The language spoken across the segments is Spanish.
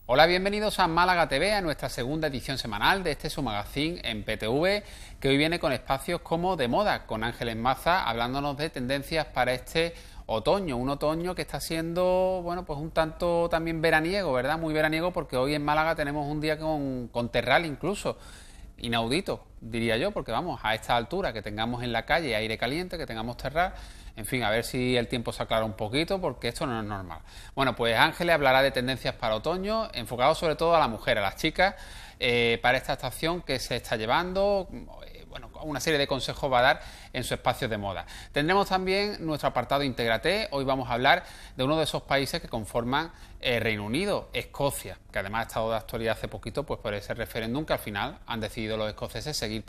Hola, bienvenidos a Málaga TV, a nuestra segunda edición semanal de este su magazine en PTV, que hoy viene con espacios como de moda, con Ángeles Maza hablándonos de tendencias para este otoño, un otoño que está siendo, bueno, pues un tanto también veraniego, ¿verdad? Muy veraniego, porque hoy en Málaga tenemos un día con terral incluso, inaudito, diría yo, porque vamos, a esta altura, que tengamos en la calle aire caliente, que tengamos terral. En fin, a ver si el tiempo se aclara un poquito, porque esto no es normal. Bueno, pues Ángeles hablará de tendencias para otoño, enfocado sobre todo a la mujer, a las chicas, para esta estación que se está llevando. Bueno, una serie de consejos va a dar en su espacio de moda. Tendremos también nuestro apartado Intégrate. Hoy vamos a hablar de uno de esos países que conforman Reino Unido, Escocia, que además ha estado de actualidad hace poquito pues por ese referéndum que al final han decidido los escoceses seguir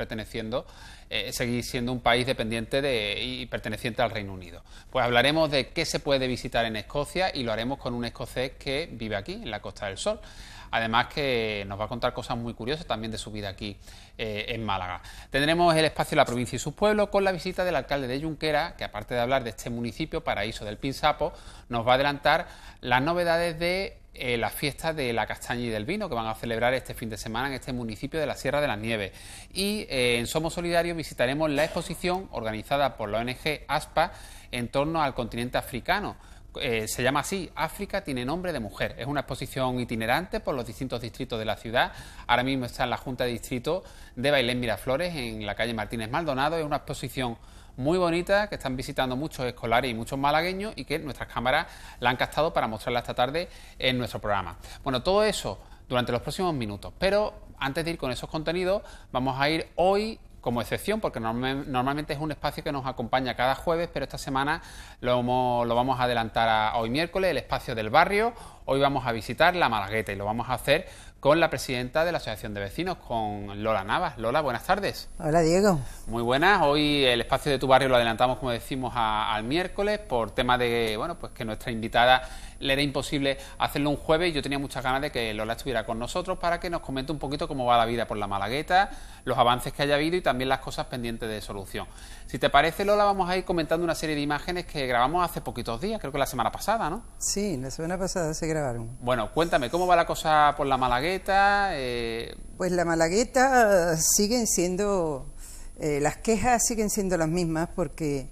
siendo un país dependiente y perteneciente al Reino Unido. Pues hablaremos de qué se puede visitar en Escocia y lo haremos con un escocés que vive aquí, en la Costa del Sol. Además que nos va a contar cosas muy curiosas también de su vida aquí en Málaga. Tendremos el espacio de la provincia y sus pueblos con la visita del alcalde de Junquera, que aparte de hablar de este municipio, paraíso del Pinsapo, nos va a adelantar las novedades de las fiestas de la castaña y del vino que van a celebrar este fin de semana en este municipio de la Sierra de las Nieves. Y en Somos Solidarios visitaremos la exposición organizada por la ONG ASPA en torno al continente africano. Se llama así, África tiene nombre de mujer. Es una exposición itinerante por los distintos distritos de la ciudad. Ahora mismo está en la Junta de Distrito de Bailén Miraflores, en la calle Martínez Maldonado. Es una exposición muy bonita que están visitando muchos escolares y muchos malagueños y que nuestras cámaras la han captado para mostrarla esta tarde en nuestro programa. Bueno, todo eso durante los próximos minutos, pero antes de ir con esos contenidos vamos a ir hoy como excepción, porque normalmente es un espacio que nos acompaña cada jueves, pero esta semana lo vamos a adelantar a hoy miércoles, el espacio del barrio. Hoy vamos a visitar La Malagueta y lo vamos a hacer con la presidenta de la Asociación de Vecinos, con Lola Navas. Lola, buenas tardes. Hola, Diego. Muy buenas. Hoy el espacio de tu barrio lo adelantamos, como decimos, al miércoles por tema de, bueno, pues que nuestra invitada le era imposible hacerlo un jueves y yo tenía muchas ganas de que Lola estuviera con nosotros para que nos comente un poquito cómo va la vida por La Malagueta, los avances que haya habido y también las cosas pendientes de solución. Si te parece, Lola, vamos a ir comentando una serie de imágenes que grabamos hace poquitos días, creo que la semana pasada, ¿no? Sí, la semana pasada se grabaron. Bueno, cuéntame, ¿cómo va la cosa por La Malagueta? Pues La Malagueta siguen siendo, las quejas siguen siendo las mismas porque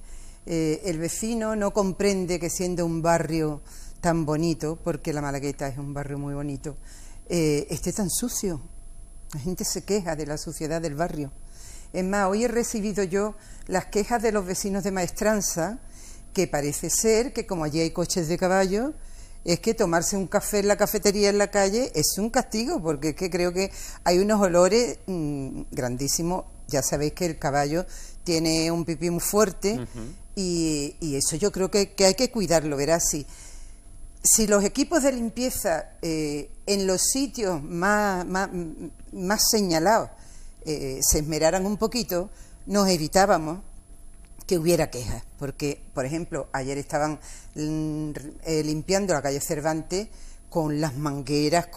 el vecino no comprende que siendo un barrio tan bonito, porque La Malagueta es un barrio muy bonito, esté tan sucio. La gente se queja de la suciedad del barrio. Es más, hoy he recibido yo las quejas de los vecinos de Maestranza, que parece ser que como allí hay coches de caballo, es que tomarse un café en la cafetería en la calle es un castigo, porque es que creo que hay unos olores grandísimos. Ya sabéis que el caballo tiene un pipí muy fuerte y eso yo creo que hay que cuidarlo, verás. Si los equipos de limpieza en los sitios más señalados se esmeraran un poquito, nos evitábamos que hubiera quejas, porque, por ejemplo, ayer estaban limpiando la calle Cervantes con las mangueras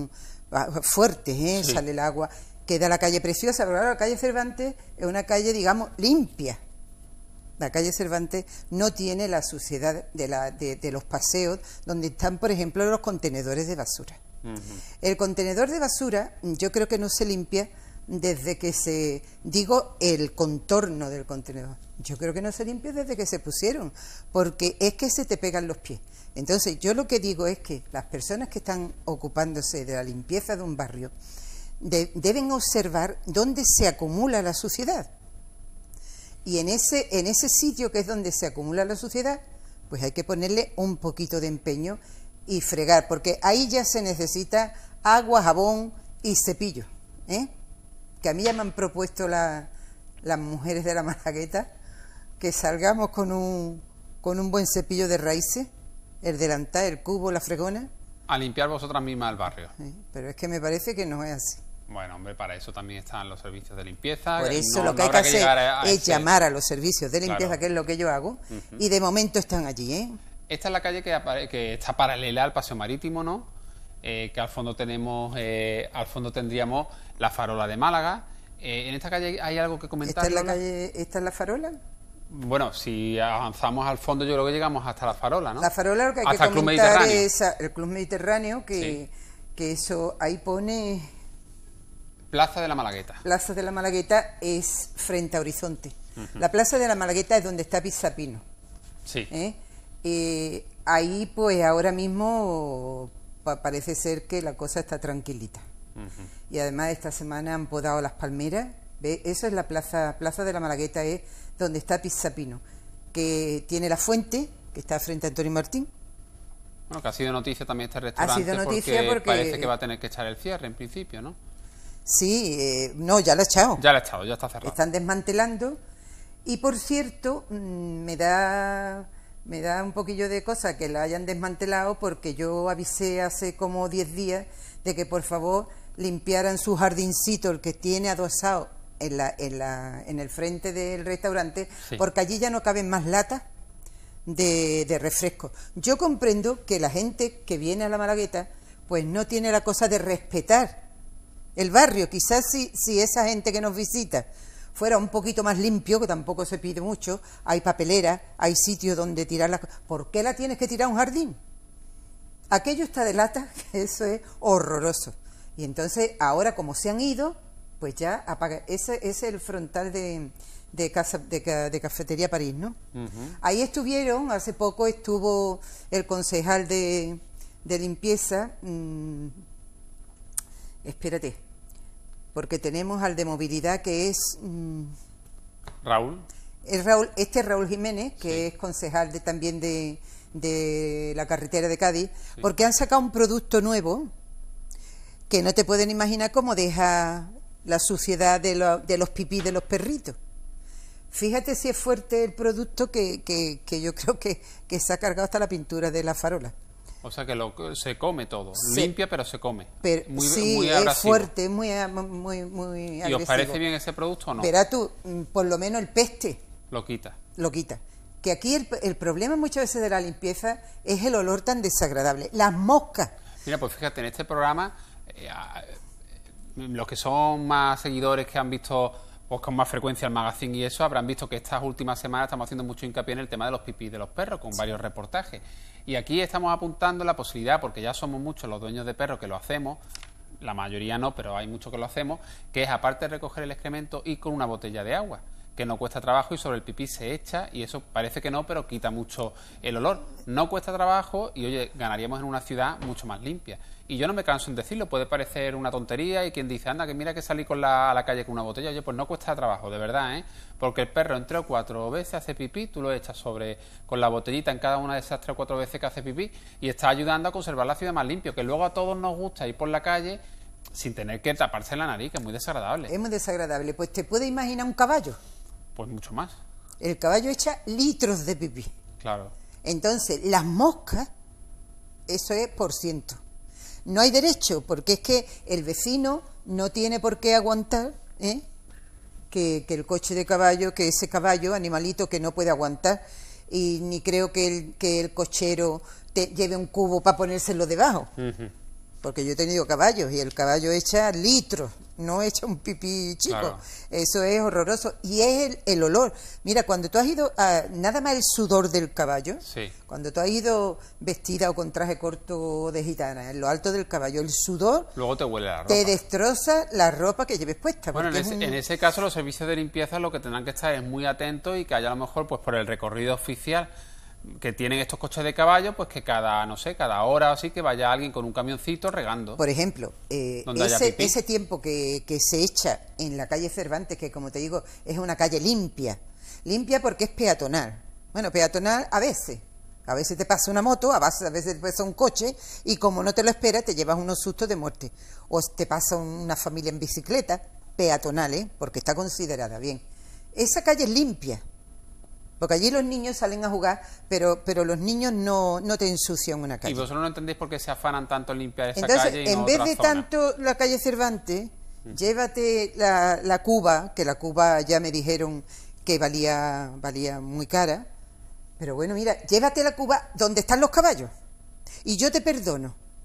fuertes, Sí. Sale el agua, queda la calle preciosa, pero claro, la calle Cervantes es una calle, digamos, limpia. La calle Cervantes no tiene la suciedad de los paseos donde están, por ejemplo, los contenedores de basura. El contenedor de basura yo creo que no se limpia desde que el contorno del contenedor. Yo creo que no se limpia desde que se pusieron, porque es que se te pegan los pies. Entonces, yo lo que digo es que las personas que están ocupándose de la limpieza de un barrio deben observar dónde se acumula la suciedad. Y en ese sitio que es donde se acumula la suciedad, pues hay que ponerle un poquito de empeño y fregar, porque ahí ya se necesita agua, jabón y cepillo, que a mí ya me han propuesto las mujeres de La Malagueta que salgamos con un buen cepillo de raíces, el delantal, el cubo, la fregona. A limpiar vosotras mismas el barrio. Pero es que me parece que no es así. Bueno, hombre, para eso también están los servicios de limpieza. Por eso lo que hay que hacer es llamar a los servicios de limpieza, claro, que es lo que yo hago, y de momento están allí, Esta es la calle que está paralela al Paseo Marítimo, ¿no? Que al fondo tendríamos la Farola de Málaga. En esta calle hay algo que comentar. ¿Esta es la Farola? Bueno, si avanzamos al fondo yo creo que llegamos hasta la Farola, ¿no? La Farola, lo que hay hasta que comentar es el Club Mediterráneo, que que eso ahí pone Plaza de la Malagueta. Plaza de la Malagueta es frente a Horizonte. La Plaza de la Malagueta es donde está Pizzapino. Sí. Ahí pues ahora mismo parece ser que la cosa está tranquilita. Y además esta semana han podado las palmeras. ¿Ve? Eso es la Plaza de la Malagueta, es donde está Pizzapino, que tiene la fuente, que está frente a Antonio Martín. Bueno, que ha sido noticia también este restaurante, Ha sido noticia porque parece que va a tener que echar el cierre en principio, ¿no? Sí, no, ya lo ha echado. Ya lo ha echado, ya está cerrado. Están desmantelando. Y por cierto, me da un poquillo de cosa que la hayan desmantelado, porque yo avisé hace como 10 días de que por favor limpiaran su jardincito, el que tiene adosado en el frente del restaurante, sí, porque allí ya no caben más latas de refresco. Yo comprendo que la gente que viene a la Malagueta pues no tiene la cosa de respetar el barrio. Quizás si esa gente que nos visita fuera un poquito más limpio, que tampoco se pide mucho, hay papeleras, hay sitios donde tirar las cosas. ¿Por qué la tienes que tirar a un jardín? Aquello está de lata, que eso es horroroso. Y entonces ahora, como se han ido, pues ya apaga. Ese es el frontal de Cafetería París, ¿no? Ahí estuvieron, hace poco estuvo el concejal de limpieza, espérate, porque tenemos al de movilidad, que es Raúl. Raúl Jiménez, que sí, es concejal también de la carretera de Cádiz, sí, porque han sacado un producto nuevo que no te pueden imaginar cómo deja la suciedad de los pipí de los perritos. Fíjate si es fuerte el producto, que yo creo que se ha cargado hasta la pintura de la farola. O sea que se come todo, sí, limpia pero se come. Pero, sí, muy es fuerte, muy agresivo. ¿Y os parece bien ese producto o no? Verá tú, por lo menos el peste lo quita. Lo quita. Que aquí el problema muchas veces de la limpieza es el olor tan desagradable. Las moscas. Mira, pues fíjate, en este programa, los que son más seguidores, que han visto pues con más frecuencia el magazine y eso, habrán visto que estas últimas semanas estamos haciendo mucho hincapié en el tema de los pipís de los perros, con varios reportajes. Y aquí estamos apuntando la posibilidad, porque ya somos muchos los dueños de perros que lo hacemos, la mayoría no, pero hay muchos que lo hacemos, que es, aparte de recoger el excremento, ir con una botella de agua, que no cuesta trabajo y sobre el pipí se echa, y eso parece que no, pero quita mucho el olor. No cuesta trabajo y, oye, ganaríamos en una ciudad mucho más limpia. Y yo no me canso en decirlo, puede parecer una tontería, y quien dice, anda, que mira que salí a la calle con una botella, oye, pues no cuesta trabajo, de verdad, ¿eh? Porque el perro en 3 o 4 veces hace pipí, tú lo echas con la botellita en cada una de esas 3 o 4 veces que hace pipí, y está ayudando a conservar la ciudad más limpio, que luego a todos nos gusta ir por la calle sin tener que taparse la nariz, que es muy desagradable. Es muy desagradable. Pues te puedes imaginar un caballo. Pues mucho más. El caballo echa litros de pipí. Claro. Entonces, las moscas, eso es por ciento. No hay derecho, porque es que el vecino no tiene por qué aguantar que el coche de caballo, que ese caballo, animalito que no puede aguantar, y ni creo que el cochero lleve un cubo para ponérselo debajo. Porque yo he tenido caballos y el caballo echa litros, no echa un pipí chico. Claro. Eso es horroroso. Y es el olor. Mira, cuando tú has ido nada más el sudor del caballo, sí, cuando tú has ido vestida o con traje corto de gitana, en lo alto del caballo, el sudor luego te huele la ropa, te destroza la ropa que lleves puesta. Bueno, en ese caso los servicios de limpieza lo que tendrán que estar es muy atentos, y que haya a lo mejor, pues por el recorrido oficial que tienen estos coches de caballo, pues que cada hora o así, que vaya alguien con un camioncito regando. Por ejemplo, ese tiempo que se echa en la calle Cervantes, que como te digo, es una calle limpia porque es peatonal. Bueno, peatonal a veces te pasa una moto, a veces te pasa un coche, y como no te lo esperas, te llevas unos sustos de muerte. O te pasa una familia en bicicleta, peatonal, porque está considerada bien. Esa calle es limpia, porque allí los niños salen a jugar, pero los niños no te ensucian una calle. ¿Y vosotros no entendéis por qué se afanan tanto en limpiar esa Entonces, calle y no en vez otra de zona? tanto la calle Cervantes, llévate la cuba, que la cuba ya me dijeron que valía muy cara, pero bueno, mira, llévate la cuba donde están los caballos, y yo te perdono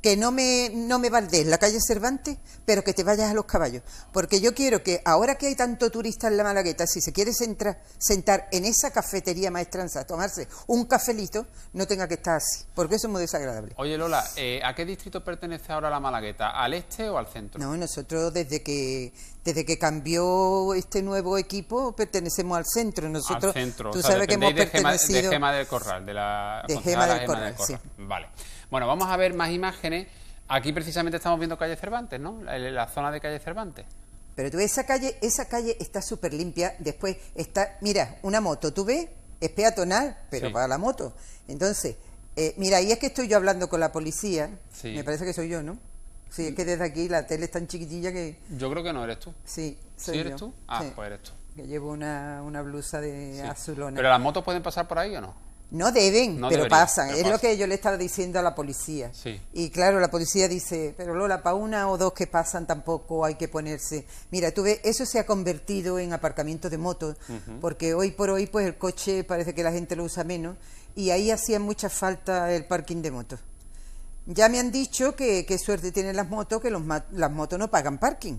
que no me baldees la calle Cervantes, pero que te vayas a Los Caballos. Porque yo quiero que, ahora que hay tanto turista en la Malagueta, si se quiere sentar en esa cafetería maestranza a tomarse un cafelito, no tenga que estar así, porque eso es muy desagradable. Oye, Lola, ¿a qué distrito pertenece ahora la Malagueta? ¿Al este o al centro? No, nosotros desde que cambió este nuevo equipo pertenecemos al centro. Nosotros, al centro. Tú o sea, sabes que hemos de pertenecido... Gema del Corral, de la Gema del Corral, sí. Vale. Bueno, vamos a ver más imágenes. Aquí precisamente estamos viendo calle Cervantes, ¿no? La zona de calle Cervantes. Pero tú ves, esa calle está súper limpia. Después está, mira, una moto, tú ves, es peatonal, pero sí. para la moto. Entonces, mira, ahí es que estoy yo hablando con la policía. Sí. Me parece que soy yo, ¿no? Sí, es que desde aquí la tele es tan chiquitilla que... Yo creo que no eres tú. Sí, soy ¿Sí eres yo. tú? Ah, Sí. pues eres tú. Que llevo una blusa de azulona. ¿Pero las motos pueden pasar por ahí o no? No deben, No pero deberían, pasan. pero es pasan. lo que yo le estaba diciendo a la policía. Sí. Y claro, la policía dice, pero Lola, para una o dos que pasan tampoco hay que ponerse... Mira, tú ves, eso se ha convertido en aparcamiento de motos, porque hoy por hoy pues el coche parece que la gente lo usa menos, y ahí hacía mucha falta el parking de motos. Ya me han dicho que qué suerte tienen las motos, que las motos no pagan parking.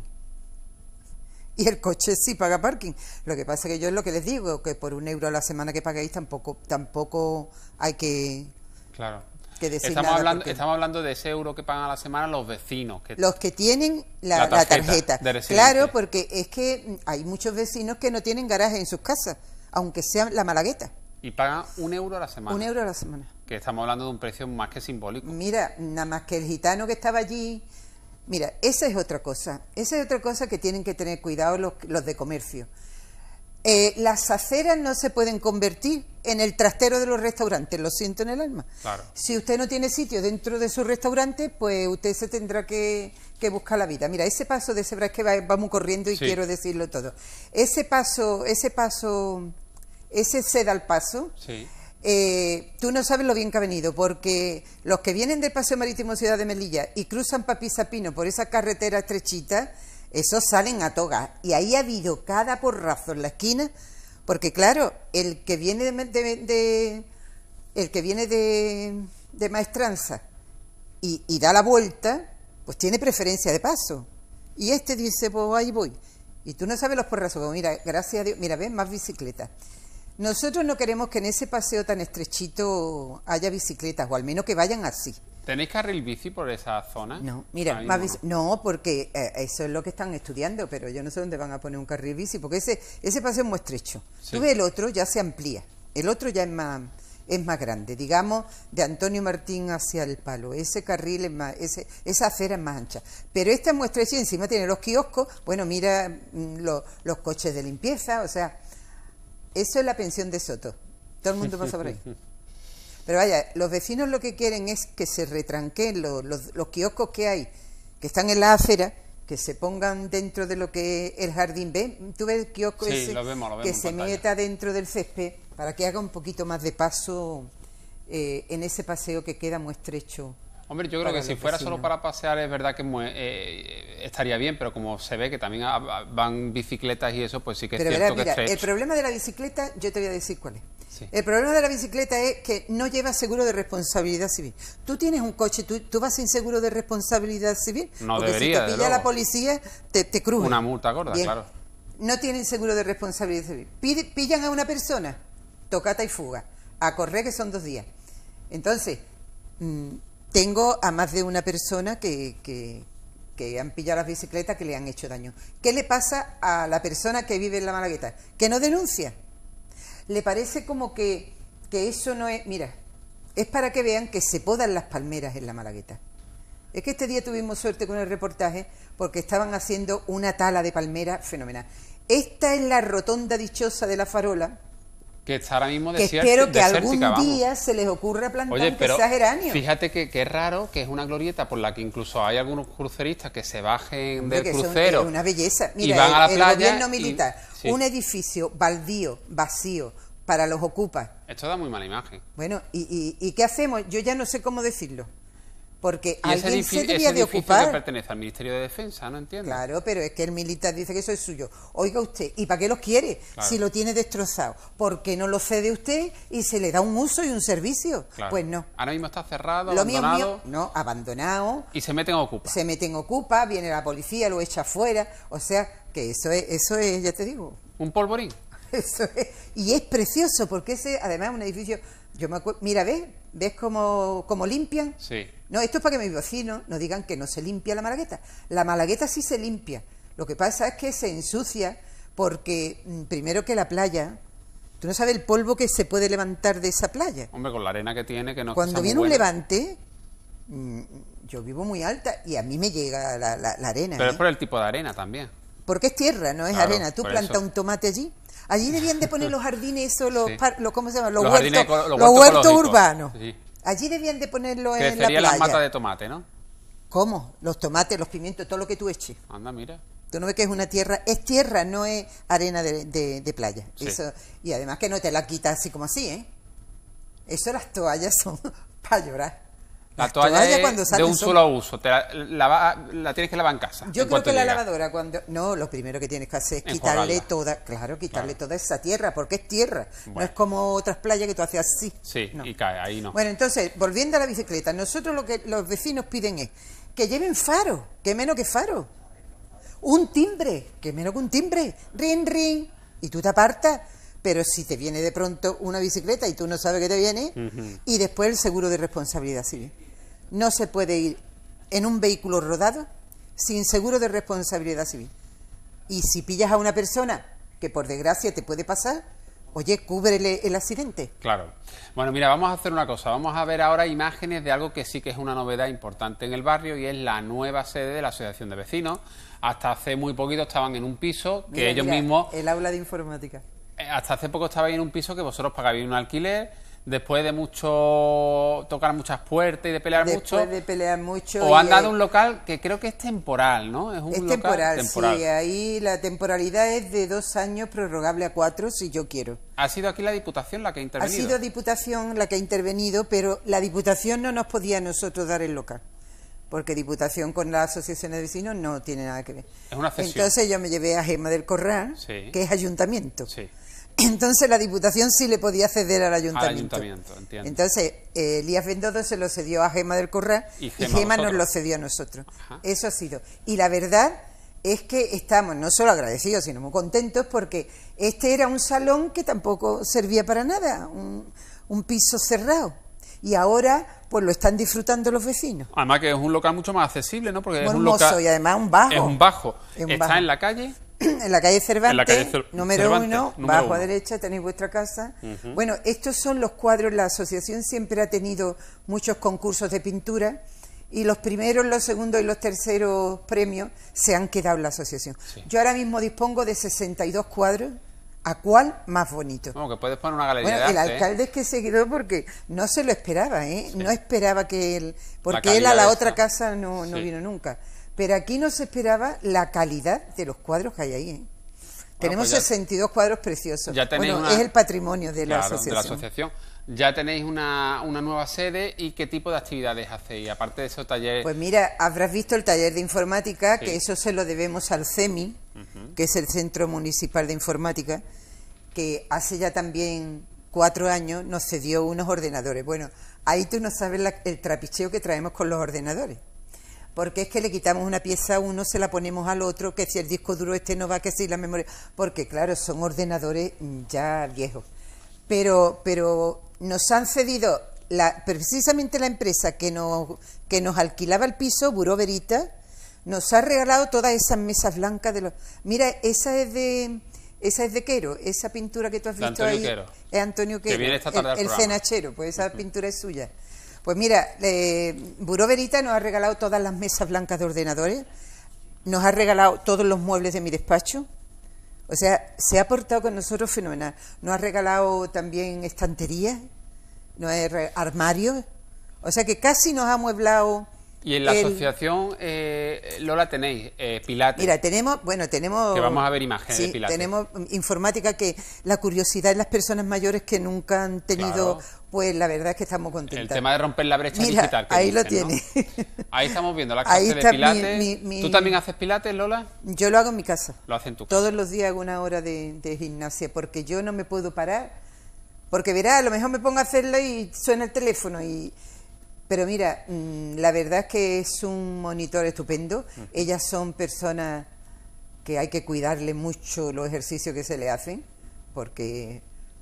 Y el coche sí paga parking. Lo que pasa es que yo es lo que les digo, que por €1 a la semana que pagáis tampoco hay que, claro. que decir Estamos nada. hablando, porque estamos hablando de ese euro que pagan a la semana los vecinos. los que tienen la tarjeta. de residente. Claro, porque es que hay muchos vecinos que no tienen garaje en sus casas, aunque sea la Malagueta. Y pagan €1 a la semana. €1 a la semana. Que estamos hablando de un precio más que simbólico. Mira, nada más que el gitano que estaba allí... Mira, esa es otra cosa. Esa es otra cosa que tienen que tener cuidado los de comercio. Las aceras no se pueden convertir en el trastero de los restaurantes, lo siento en el alma. Claro. Si usted no tiene sitio dentro de su restaurante, pues usted se tendrá que buscar la vida. Mira, ese paso de cebra, es que vamos corriendo y quiero decirlo todo. Ese ceda al paso... Sí. Tú no sabes lo bien que ha venido, porque los que vienen del Paseo Marítimo Ciudad de Melilla y cruzan para Pisapino por esa carretera estrechita, esos salen a toga. Y ahí ha habido cada porrazo en la esquina, porque claro, el que viene de Maestranza y da la vuelta, pues tiene preferencia de paso. Y este dice, pues ahí voy. Y tú no sabes los porrazos. Mira, gracias a Dios, mira, ves, más bicicletas. Nosotros no queremos que en ese paseo tan estrechito haya bicicletas, o al menos que vayan así. ¿Tenéis carril bici por esa zona? No, mira, no, porque eso es lo que están estudiando, pero yo no sé dónde van a poner un carril bici, porque ese paseo es muy estrecho. Sí. Tú ves el otro, ya se amplía. El otro ya es más grande, digamos, de Antonio Martín hacia el Palo. Ese carril es más, esa acera es más ancha. Pero esta es muy estrecha y encima tiene los kioscos, bueno, mira los coches de limpieza, o sea... Eso es la pensión de Soto. Todo el mundo pasa por ahí. Pero vaya, los vecinos lo que quieren es que se retranquen los kioscos que hay, que están en la acera, que se pongan dentro de lo que es el jardín. ¿Ves? Tú ves el kiosco ese, lo vemos que se meta dentro del césped para que haga un poquito más de paso en ese paseo que queda muy estrecho. Hombre, yo creo que si fuera solo para pasear es verdad que estaría bien, pero como se ve que también van bicicletas y eso, pues sí que es cierto que es estrecho. El problema de la bicicleta, yo te voy a decir cuál es. Sí. El problema de la bicicleta es que no lleva seguro de responsabilidad civil. Tú tienes un coche, tú vas sin seguro de responsabilidad civil, No porque debería, si te pilla la policía, te crujen. Una multa gorda, Bien. claro. No tienen seguro de responsabilidad civil. Pillan a una persona, tocata y fuga, a correr, que son 2 días. Entonces... tengo a más de una persona que han pillado las bicicletas que le han hecho daño. ¿Qué le pasa a la persona que vive en la Malagueta? Que no denuncia. Le parece como que eso no es... Mira, es para que vean que se podan las palmeras en la Malagueta. Es que este día tuvimos suerte con el reportaje porque estaban haciendo una tala de palmeras fenomenal. Esta es la rotonda dichosa de La Farola, que está ahora mismo que espero que algún día se les ocurra plantar geranio. Fíjate que es raro, que es una glorieta por la que incluso hay algunos cruceristas que se bajen del crucero. Es una belleza. Mira, y van a la playa. El gobierno militar, un edificio baldío, vacío, para los ocupas. Esto da muy mala imagen. Bueno, ¿y qué hacemos? Yo ya no sé cómo decirlo. Porque Y alguien se debía ese de edificio que ocupar. pertenece al Ministerio de Defensa, ¿no entiendo? Claro, pero es que el militar dice que eso es suyo. Oiga usted, ¿y para qué los quiere? Claro. Si lo tiene destrozado. ¿Por qué no lo cede usted y se le da un uso y un servicio? Claro. Pues no. Ahora mismo está cerrado, Lo mío es abandonado. mío, no, abandonado. Y se meten a Ocupa. Se mete en Ocupa, viene la policía, lo echa fuera. O sea, que eso es, ya te digo, Un polvorín. eso es. Y es precioso, porque ese, además, es un edificio. Yo me acuerdo, mira, ¿ves cómo limpian? Sí. No, esto es para que mis vecinos no digan que no se limpia la Malagueta. La Malagueta sí se limpia. Lo que pasa es que se ensucia porque, primero que la playa, tú no sabes el polvo que se puede levantar de esa playa. Hombre, con la arena que tiene, que no Cuando está muy viene un buena. levante, yo vivo muy alta y a mí me llega la arena. Pero es por el tipo de arena también. Porque es tierra, no es Claro, arena. Tú por plantas eso. un tomate allí. Allí debían de poner los jardines, esos, Sí. ¿cómo se llama? Los jardines Los huertos huertos ecológicos. urbanos. Sí. Allí debían de ponerlo en la Crecerían las playa. matas de tomate, ¿no? ¿Cómo? Los tomates, los pimientos, todo lo que tú eches. Anda, mira. Tú no ves que es tierra, no es arena de playa. Sí. Eso, y además que no te la quitas así como así, ¿eh? Eso las toallas son para llorar. La Las toalla toallas es cuando de salen un son- solo uso. La tienes que lavar en casa. Yo en creo cuanto que la llega. lavadora no, lo primero que tienes que hacer es Enjuagarla. quitarle Claro. toda esa tierra, porque es tierra. No Bueno. es como otras playas que tú haces así. Sí, No. y cae, ahí no. Bueno, entonces, volviendo a la bicicleta, nosotros lo que los vecinos piden es que lleven faro, que menos que faro. Un timbre, que menos que un timbre. Rin, rin. Y tú te apartas. Pero si te viene de pronto una bicicleta y tú no sabes que te viene, y después el seguro de responsabilidad civil. No se puede ir en un vehículo rodado sin seguro de responsabilidad civil. Y si pillas a una persona que por desgracia te puede pasar, oye, cúbrele el accidente. Claro. Bueno, mira, vamos a hacer una cosa. Vamos a ver ahora imágenes de algo que sí que es una novedad importante en el barrio y es la nueva sede de la Asociación de Vecinos. Hasta hace muy poquito estaban en un piso que Mira, ellos mira, mismos... el aula de informática. Hasta hace poco estabais en un piso que vosotros pagabais un alquiler, después de mucho tocar muchas puertas y de pelear Después mucho, de pelear mucho. os han y, dado un local que creo que es temporal, ¿no? es un temporal, local temporal. sí. Ahí la temporalidad es de 2 años, prorrogable a 4 si yo quiero. Ha sido aquí la Diputación la que ha Ha intervenido. sido Diputación la que ha intervenido, pero la Diputación no nos podía a nosotros dar el local. Porque Diputación con la Asociación de Vecinos no tiene nada que ver. Es una cesión. Entonces yo me llevé a Gema del Corral, Sí. que es ayuntamiento. Sí. Entonces la Diputación sí le podía ceder al ayuntamiento. Entiendo. Entonces Elías Bendodo se lo cedió a Gema del Corral Y y Gema Gema a nos vosotros. lo cedió a nosotros. Ajá. Eso ha sido. Y la verdad es que estamos no solo agradecidos, sino muy contentos porque este era un salón que tampoco servía para nada, un piso cerrado. Y ahora pues lo están disfrutando los vecinos. Además que es un local mucho más accesible, ¿no? Porque Muy es un hermoso local... y además un bajo. Es un bajo. Es un Está bajo. en la calle... En la calle Cervantes, En la calle número Cervantes, 1, número bajo uno. a derecha tenéis vuestra casa. Bueno, estos son los cuadros, la asociación siempre ha tenido muchos concursos de pintura y los primeros, los segundos y los terceros premios se han quedado en la asociación. Sí. Yo ahora mismo dispongo de 62 cuadros, ¿a cuál más bonito? No, que puedes poner una galería Bueno, de el arte, ¿eh? alcalde es que se quedó porque no se lo esperaba, ¿eh? Sí. No esperaba que él... Porque La él a calidad la de otra esa. casa no Sí. vino nunca. Pero aquí no se esperaba la calidad de los cuadros que hay ahí, ¿eh? Tenemos pues ya- 62 cuadros preciosos. ya tenéis Bueno, una- es el patrimonio de la Claro, asociación. de la asociación. Ya tenéis una nueva sede y qué tipo de actividades hacéis, aparte de esos talleres. Pues mira, habrás visto el taller de informática, Sí. que eso se lo debemos al CEMI, que es el Centro Municipal de Informática, que hace ya también 4 años nos cedió unos ordenadores. Bueno, ahí tú no sabes el trapicheo que traemos con los ordenadores. Porque es que le quitamos una pieza a uno, se la ponemos al otro, que si el disco duro este no va, que si la memoria... Porque claro, son ordenadores ya viejos. Pero nos han cedido, precisamente la empresa que nos alquilaba el piso, Buró Veritas, nos ha regalado todas esas mesas blancas de los... Mira, esa es de Quero, esa pintura que tú has De visto Antonio ahí Quero. es Antonio Quero, viene esta tarde al el programa. cenachero, pues esa pintura es suya. Pues mira, Buró Veritas nos ha regalado todas las mesas blancas de ordenadores, nos ha regalado todos los muebles de mi despacho, o sea, se ha portado con nosotros fenomenal. Nos ha regalado también estanterías, armarios, o sea que casi nos ha amueblado Y en la asociación, Lola, tenéis Pilates. Mira, tenemos... Que vamos a ver imágenes de Pilates. Tenemos informática, que la curiosidad en las personas mayores que nunca han tenido... Claro. Pues la verdad es que estamos contentas. El tema de romper la brecha digital. Que ahí dicen, lo tiene. ¿No? Ahí estamos viendo la clase de Pilates. ¿Tú también haces Pilates, Lola? Yo lo hago en mi casa. Lo haces en tu casa. Todos los días hago una hora de gimnasia, porque yo no me puedo parar. Porque verás, a lo mejor me pongo a hacerlo y suena el teléfono. Pero mira, la verdad es que es un monitor estupendo. Ellas son personas que hay que cuidarle mucho los ejercicios que se le hacen, porque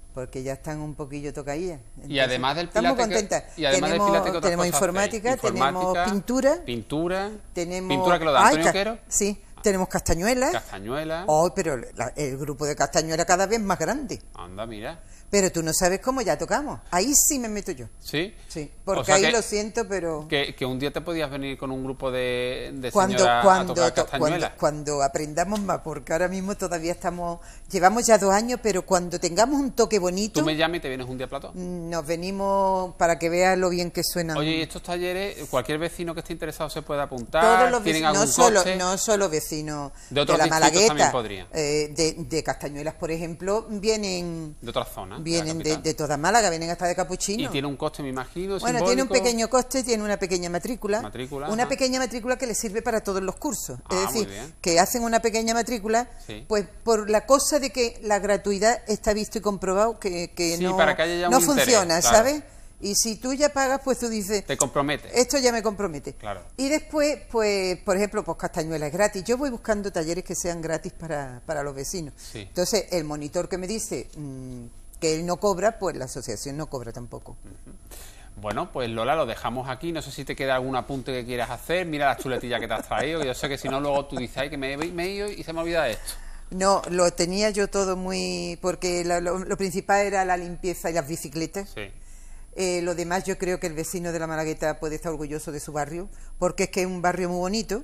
ya están un poquillo tocadillas. Y además del Pilates, estamos contentas. Tenemos informática, tenemos pintura, tenemos... ¿Pintura que lo da Antonio Quero? Sí, tenemos castañuelas. Castañuelas. Pero el grupo de castañuelas cada vez más grande. Anda, mira. Pero tú no sabes cómo ya tocamos. Ahí sí me meto yo. ¿Sí? Sí, porque ahí lo siento, pero... Que un día te podías venir con un grupo de señoras a tocar castañuelas. Cuando aprendamos más, porque ahora mismo todavía llevamos ya 2 años, pero cuando tengamos un toque bonito... ¿Tú me llamas y te vienes un día a Plató? Nos venimos para que veas lo bien que suenan. Oye, ¿y estos talleres, cualquier vecino que esté interesado se puede apuntar? Todos los ¿Tienen vecinos, no solo vecinos de la Malagueta, podrían. De Castañuelas, por ejemplo, vienen... De otras zonas. Vienen de toda Málaga, vienen hasta de Capuchino. ¿Y tiene un coste, me imagino, Bueno, simbólico? tiene un pequeño coste, tiene una pequeña matrícula. Una pequeña matrícula que le sirve para todos los cursos. Es decir, que hacen una pequeña matrícula, pues por la cosa de que la gratuidad está visto y comprobado que no, para que haya ya no un funciona, interés, claro. ¿sabes? Y si tú ya pagas, pues tú dices... Te compromete. Esto ya me compromete. Claro. Y después, pues, por ejemplo, pues Castañuela es gratis. Yo voy buscando talleres que sean gratis para los vecinos. Sí. Entonces, el monitor que me dice que él no cobra, pues la asociación no cobra tampoco. Bueno, pues Lola, lo dejamos aquí. No sé si te queda algún apunte que quieras hacer. Mira las chuletillas que te has traído. Yo sé que si no, luego tú dices, ay, que me he ido y se me olvida esto. No, lo tenía yo todo muy... Porque lo principal era la limpieza y las bicicletas. Sí. Lo demás, yo creo que el vecino de la Malagueta puede estar orgulloso de su barrio, porque es que es un barrio muy bonito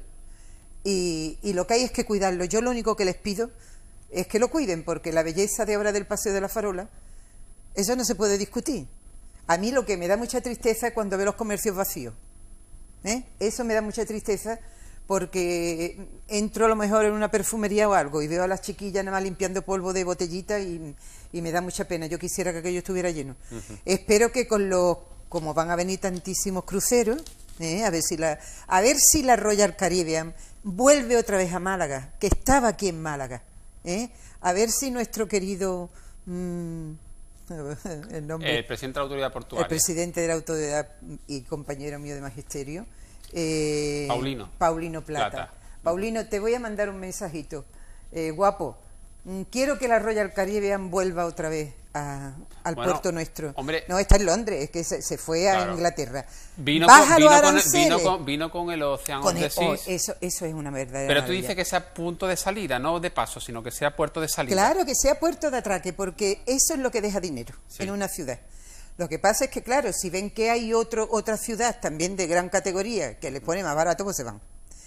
y lo que hay es que cuidarlo. Yo lo único que les pido es que lo cuiden, porque la belleza de ahora del Paseo de la Farola, eso no se puede discutir. A mí lo que me da mucha tristeza es cuando veo los comercios vacíos. Eso me da mucha tristeza, porque entro a lo mejor en una perfumería o algo y veo a las chiquillas nada más limpiando polvo de botellita y me da mucha pena. Yo quisiera que aquello estuviera lleno. Espero que como van a venir tantísimos cruceros, a ver si la Royal Caribbean vuelve otra vez a Málaga, que estaba aquí en Málaga. A ver si nuestro querido... el presidente de la autoridad portuaria. El presidente de la autoridad y compañero mío de magisterio. Paulino Plata. Paulino, te voy a mandar un mensajito. Guapo, quiero que la Royal Caribbean vuelva otra vez al puerto nuestro. Hombre, no, está en Londres, es que se fue a Inglaterra. Vino con el Ocean of the Seas. Eso es una verdadera Pero tú maravilla. dices que sea punto de salida, no de paso, sino que sea puerto de salida. Claro, que sea puerto de atraque, porque eso es lo que deja dinero en una ciudad. Lo que pasa es que, claro, si ven que hay otra ciudad también de gran categoría que les pone más barato, pues se van.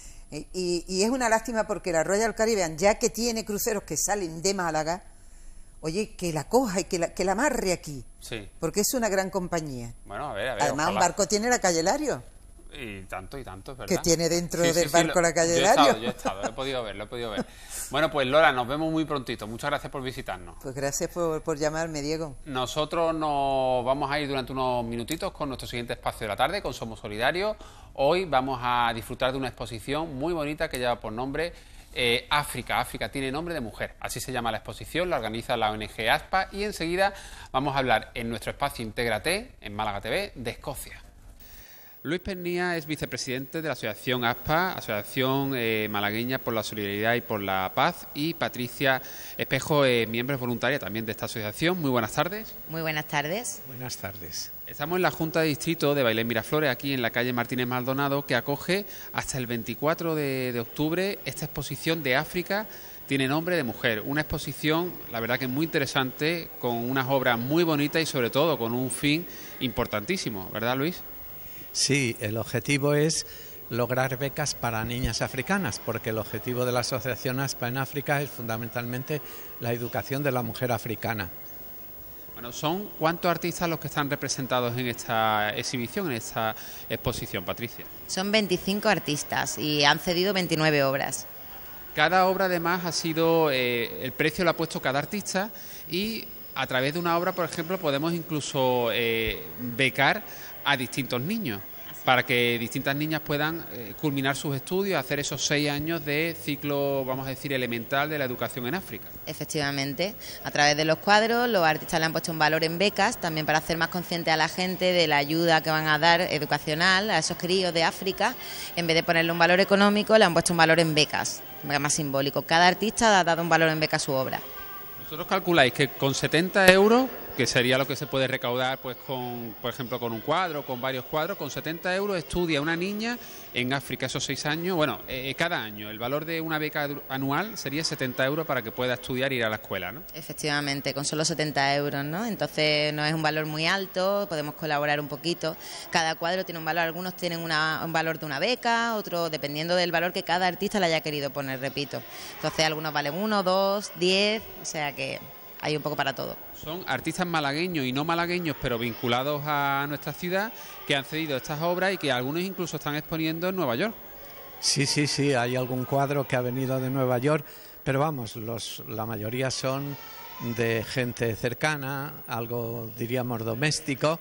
Y es una lástima, porque la Royal Caribbean, ya que tiene cruceros que salen de Málaga, oye, que la coja y que la amarre aquí. Sí. Porque es una gran compañía. Bueno, a ver. Además, ojalá. un barco tiene la calle Lario. Y tanto, ¿verdad? Que tiene dentro del barco la calle Lario. Yo he estado, lo he podido ver. Bueno, pues Lola, nos vemos muy prontito. Muchas gracias por visitarnos. Pues gracias por llamarme, Diego. Nosotros nos vamos a ir durante unos minutitos con nuestro siguiente espacio de la tarde, con Somos Solidarios. Hoy vamos a disfrutar de una exposición muy bonita que lleva por nombre África tiene nombre de mujer. Así se llama la exposición, la organiza la ONG ASPA, y enseguida vamos a hablar en nuestro espacio Intégrate, en Málaga TV, de Escocia. Luis Pernía es vicepresidente de la asociación ASPA, Asociación Malagueña por la Solidaridad y por la Paz, y Patricia Espejo, miembro voluntaria también de esta asociación. Muy buenas tardes. Muy buenas tardes. Buenas tardes. Estamos en la Junta de Distrito de Bailén Miraflores, aquí en la calle Martínez Maldonado, que acoge hasta el 24 de octubre esta exposición de África tiene nombre de mujer. Una exposición, la verdad que muy interesante, con unas obras muy bonitas y sobre todo con un fin importantísimo, ¿verdad, Luis? Sí, el objetivo es lograr becas para niñas africanas, porque el objetivo de la Asociación ASPA en África es fundamentalmente la educación de la mujer africana. Bueno, ¿son cuántos artistas los que están representados en esta exhibición, en esta exposición, Patricia? Son 25 artistas y han cedido 29 obras. Cada obra además ha sido, el precio lo ha puesto cada artista y a través de una obra, por ejemplo, podemos incluso becar a distintos niños para que distintas niñas puedan culminar sus estudios, hacer esos 6 años de ciclo, vamos a decir, elemental de la educación en África. Efectivamente, a través de los cuadros los artistas le han puesto un valor en becas, también para hacer más consciente a la gente de la ayuda que van a dar educacional a esos críos de África. En vez de ponerle un valor económico, le han puesto un valor en becas, más simbólico. Cada artista ha dado un valor en beca a su obra. ¿Vosotros calculáis que con 70 euros, que sería lo que se puede recaudar, pues con, por ejemplo, con un cuadro, con varios cuadros, con 70 euros estudia una niña en África esos 6 años? Bueno, cada año el valor de una beca anual sería 70 euros para que pueda estudiar e ir a la escuela, ¿no? Efectivamente, con solo 70 euros, ¿no? Entonces no es un valor muy alto, podemos colaborar un poquito. Cada cuadro tiene un valor, algunos tienen un valor de una beca, otros dependiendo del valor que cada artista le haya querido poner, repito. Entonces algunos valen 1, 2, 10, o sea que hay un poco para todo. Son artistas malagueños y no malagueños, pero vinculados a nuestra ciudad, que han cedido estas obras y que algunos incluso están exponiendo en Nueva York. Sí, hay algún cuadro que ha venido de Nueva York, pero vamos, la mayoría son de gente cercana, algo diríamos doméstico,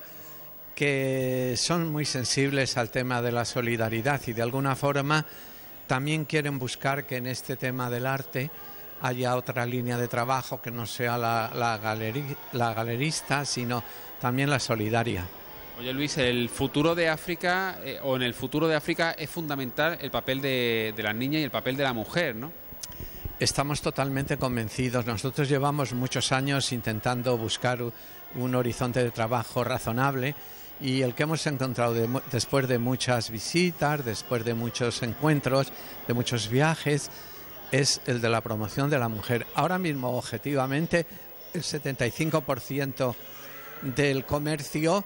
que son muy sensibles al tema de la solidaridad y de alguna forma también quieren buscar que en este tema del arte haya otra línea de trabajo que no sea la galerista, sino también la solidaria. Oye, Luis, el futuro de África, o en el futuro de África es fundamental el papel de las niñas y el papel de la mujer, ¿no? Estamos totalmente convencidos. Nosotros llevamos muchos años intentando buscar un horizonte de trabajo razonable y el que hemos encontrado después de muchas visitas, después de muchos encuentros, de muchos viajes, es el de la promoción de la mujer. Ahora mismo, objetivamente, el 75% del comercio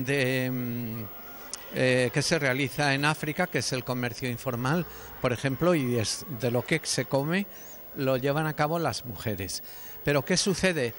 que se realiza en África, que es el comercio informal, por ejemplo, y es de lo que se come, lo llevan a cabo las mujeres. Pero ¿qué sucede?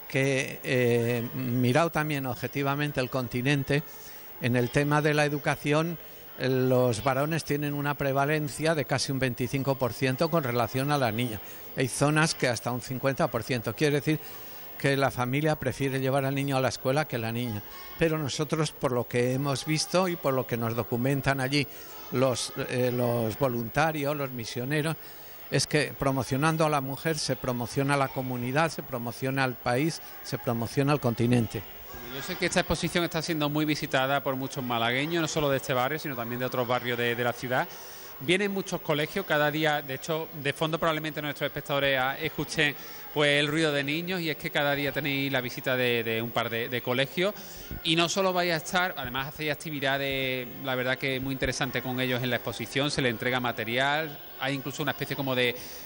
Que mirado también objetivamente el continente, en el tema de la educación, los varones tienen una prevalencia de casi un 25% con relación a la niña. Hay zonas que hasta un 50%. Quiere decir que la familia prefiere llevar al niño a la escuela que la niña. Pero nosotros, por lo que hemos visto y por lo que nos documentan allí los voluntarios, los misioneros, es que promocionando a la mujer se promociona la comunidad, se promociona el país, se promociona el continente. Yo sé que esta exposición está siendo muy visitada por muchos malagueños, no solo de este barrio, sino también de otros barrios de la ciudad. Vienen muchos colegios cada día, de hecho, de fondo probablemente nuestros espectadores escuchen pues el ruido de niños, y es que cada día tenéis la visita de un par de colegios, y no solo vais a estar, además hacéis actividades, la verdad que muy interesante con ellos en la exposición, se les entrega material, hay incluso una especie como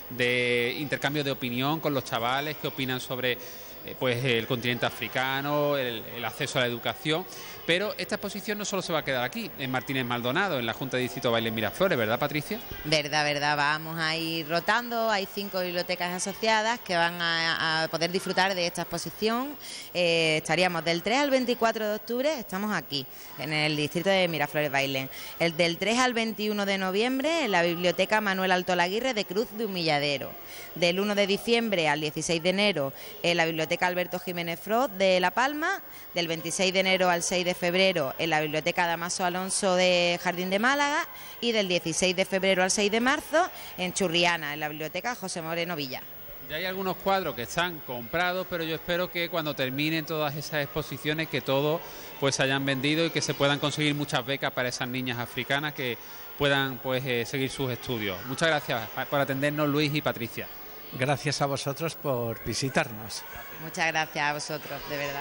de intercambio de opinión con los chavales que opinan sobre pues el continente africano, el acceso a la educación. Pero esta exposición no solo se va a quedar aquí, en Martínez Maldonado, en la Junta de Distrito Baile Miraflores, ¿verdad, Patricia? Verdad, vamos a ir rotando, hay 5 bibliotecas asociadas que van a poder disfrutar de esta exposición. Estaríamos del 3 al 24 de octubre, estamos aquí, en el distrito de Miraflores Bailén. El del 3 al 21 de noviembre, en la Biblioteca Manuel Alto Laguirre de Cruz de Humilladero. Del 1 de diciembre al 16 de enero, en la Biblioteca Alberto Jiménez Frost de La Palma. Del 26 de enero al 6 de febrero, en la Biblioteca Damaso Alonso de Jardín de Málaga, y del 16 de febrero al 6 de marzo en Churriana, en la Biblioteca José Moreno Villa. Ya hay algunos cuadros que están comprados, pero yo espero que cuando terminen todas esas exposiciones, que todos pues se hayan vendido y que se puedan conseguir muchas becas para esas niñas africanas que puedan pues seguir sus estudios. Muchas gracias por atendernos, Luis y Patricia. Gracias a vosotros por visitarnos. Muchas gracias a vosotros, de verdad.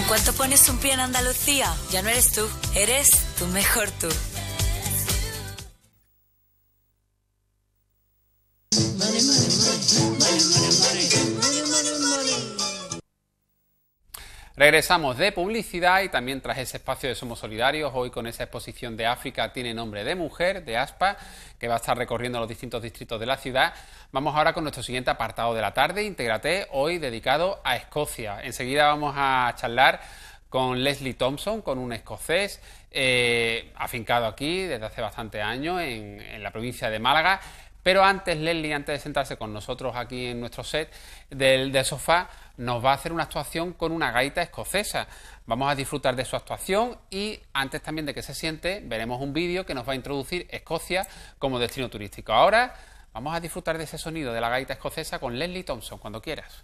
cuanto pones un pie en Andalucía, ya no eres tú, eres tu mejor tú. Regresamos de publicidad y también tras ese espacio de Somos Solidarios, hoy con esa exposición de África tiene nombre de mujer, de ASPA, que va a estar recorriendo los distintos distritos de la ciudad. Vamos ahora con nuestro siguiente apartado de la tarde, Intégrate, hoy dedicado a Escocia. Enseguida vamos a charlar con Leslie Thompson, con un escocés afincado aquí desde hace bastantes años en la provincia de Málaga. Pero antes, Leslie, antes de sentarse con nosotros aquí en nuestro set del sofá, nos va a hacer una actuación con una gaita escocesa. Vamos a disfrutar de su actuación y antes también de que se siente, veremos un vídeo que nos va a introducir Escocia como destino turístico. Ahora vamos a disfrutar de ese sonido de la gaita escocesa con Leslie Thompson, cuando quieras.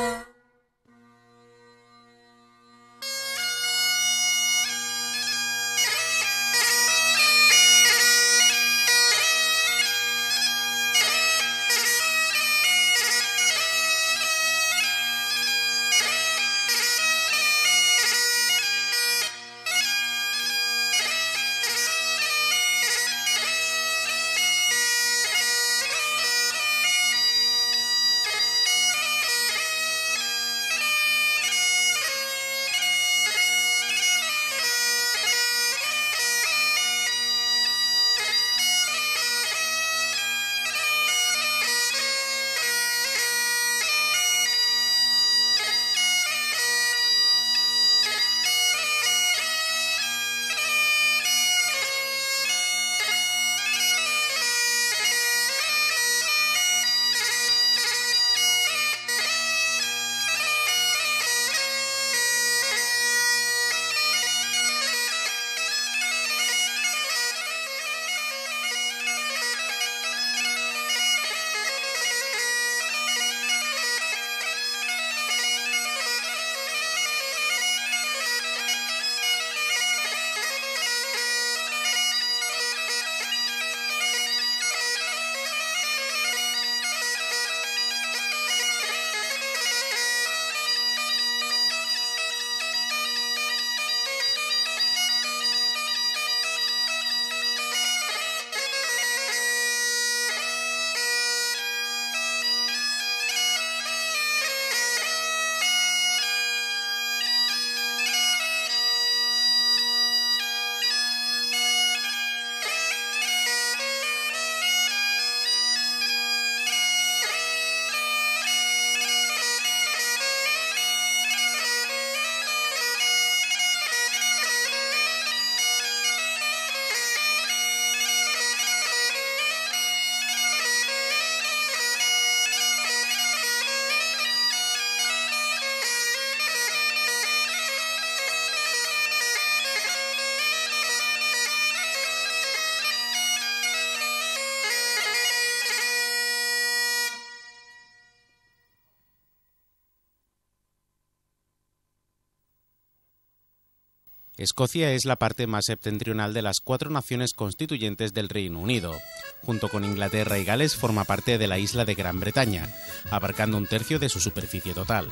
Escocia es la parte más septentrional de las 4 naciones constituyentes del Reino Unido. Junto con Inglaterra y Gales forma parte de la isla de Gran Bretaña, abarcando 1/3 de su superficie total.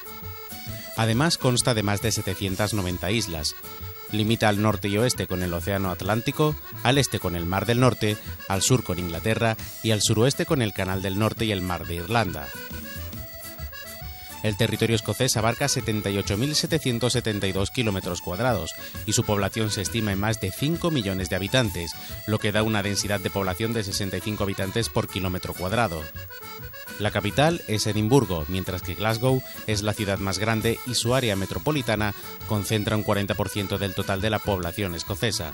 Además consta de más de 790 islas. Limita al norte y oeste con el Océano Atlántico, al este con el Mar del Norte, al sur con Inglaterra y al suroeste con el Canal del Norte y el Mar de Irlanda. El territorio escocés abarca 78.772 kilómetros cuadrados y su población se estima en más de 5 millones de habitantes, lo que da una densidad de población de 65 habitantes por kilómetro cuadrado. La capital es Edimburgo, mientras que Glasgow es la ciudad más grande y su área metropolitana concentra un 40% del total de la población escocesa.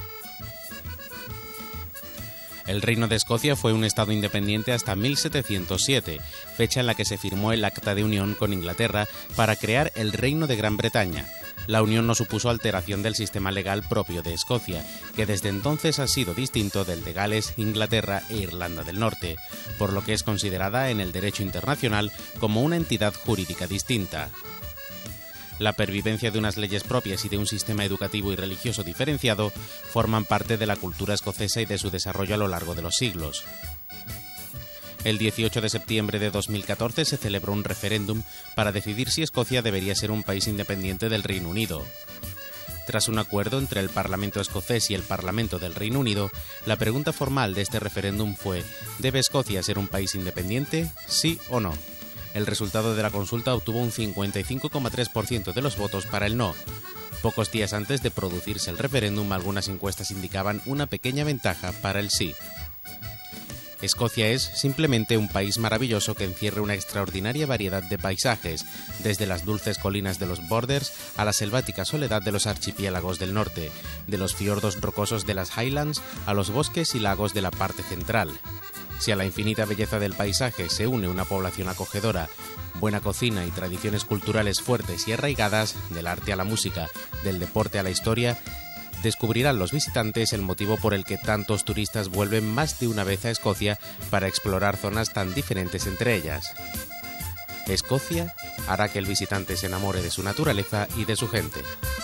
El Reino de Escocia fue un estado independiente hasta 1707, fecha en la que se firmó el Acta de Unión con Inglaterra para crear el Reino de Gran Bretaña. La unión no supuso alteración del sistema legal propio de Escocia, que desde entonces ha sido distinto del de Gales, Inglaterra e Irlanda del Norte, por lo que es considerada en el derecho internacional como una entidad jurídica distinta. La pervivencia de unas leyes propias y de un sistema educativo y religioso diferenciado forman parte de la cultura escocesa y de su desarrollo a lo largo de los siglos. El 18 de septiembre de 2014 se celebró un referéndum para decidir si Escocia debería ser un país independiente del Reino Unido. Tras un acuerdo entre el Parlamento escocés y el Parlamento del Reino Unido, la pregunta formal de este referéndum fue: ¿debe Escocia ser un país independiente? ¿Sí o no? El resultado de la consulta obtuvo un 55,3% de los votos para el no. Pocos días antes de producirse el referéndum, algunas encuestas indicaban una pequeña ventaja para el sí. Escocia es simplemente un país maravilloso que encierra una extraordinaria variedad de paisajes, desde las dulces colinas de los Borders a la selvática soledad de los archipiélagos del norte, de los fiordos rocosos de las Highlands a los bosques y lagos de la parte central. Si a la infinita belleza del paisaje se une una población acogedora, buena cocina y tradiciones culturales fuertes y arraigadas, del arte a la música, del deporte a la historia, descubrirán los visitantes el motivo por el que tantos turistas vuelven más de una vez a Escocia para explorar zonas tan diferentes entre ellas. Escocia hará que el visitante se enamore de su naturaleza y de su gente.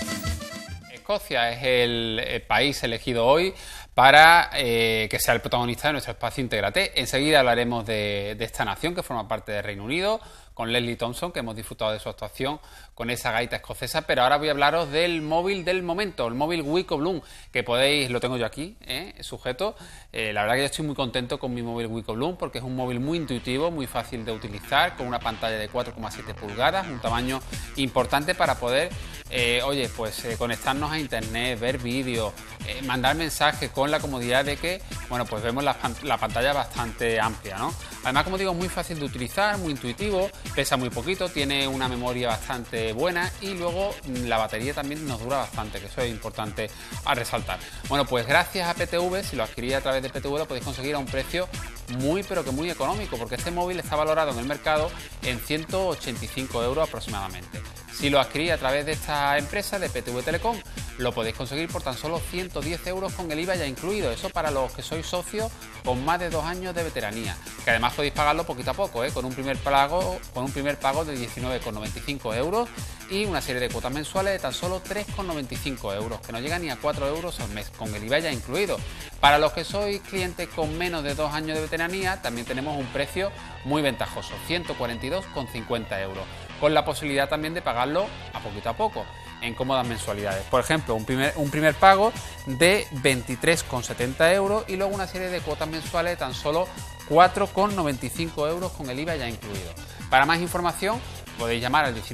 Escocia es el país elegido hoy para que sea el protagonista de nuestro espacio Intégrate. Enseguida hablaremos de esta nación que forma parte del Reino Unido, con Leslie Thompson, que hemos disfrutado de su actuación con esa gaita escocesa, pero ahora voy a hablaros del móvil del momento, el móvil Wiko Bloom, que podéis, lo tengo yo aquí, sujeto. La verdad que yo estoy muy contento con mi móvil Wiko Bloom, porque es un móvil muy intuitivo, muy fácil de utilizar, con una pantalla de 4,7 pulgadas, un tamaño importante para poder, conectarnos a internet, ver vídeos, mandar mensajes con la comodidad de que, bueno, pues vemos la pantalla bastante amplia, ¿no? Además, como digo, muy fácil de utilizar, muy intuitivo, pesa muy poquito, tiene una memoria bastante buena y luego la batería también nos dura bastante, que eso es importante a resaltar. Bueno, pues gracias a PTV, si lo adquirís a través de PTV, lo podéis conseguir a un precio muy, pero que muy económico, porque este móvil está valorado en el mercado en 185 euros aproximadamente. Si lo adquirís a través de esta empresa, de PTV Telecom, lo podéis conseguir por tan solo 110 euros con el IVA ya incluido. Eso para los que sois socios con más de 2 años de veteranía, que además podéis pagarlo poquito a poco, con un primer pago de 19,95 euros y una serie de cuotas mensuales de tan solo 3,95 euros, que no llega ni a 4 euros al mes, con el IVA ya incluido. Para los que sois clientes con menos de 2 años de veteranía, también tenemos un precio muy ventajoso, 142,50 euros, con la posibilidad también de pagarlo a poco, en cómodas mensualidades. Por ejemplo, un primer pago de 23,70 euros y luego una serie de cuotas mensuales de tan solo 4,95 euros con el IVA ya incluido. Para más información podéis llamar al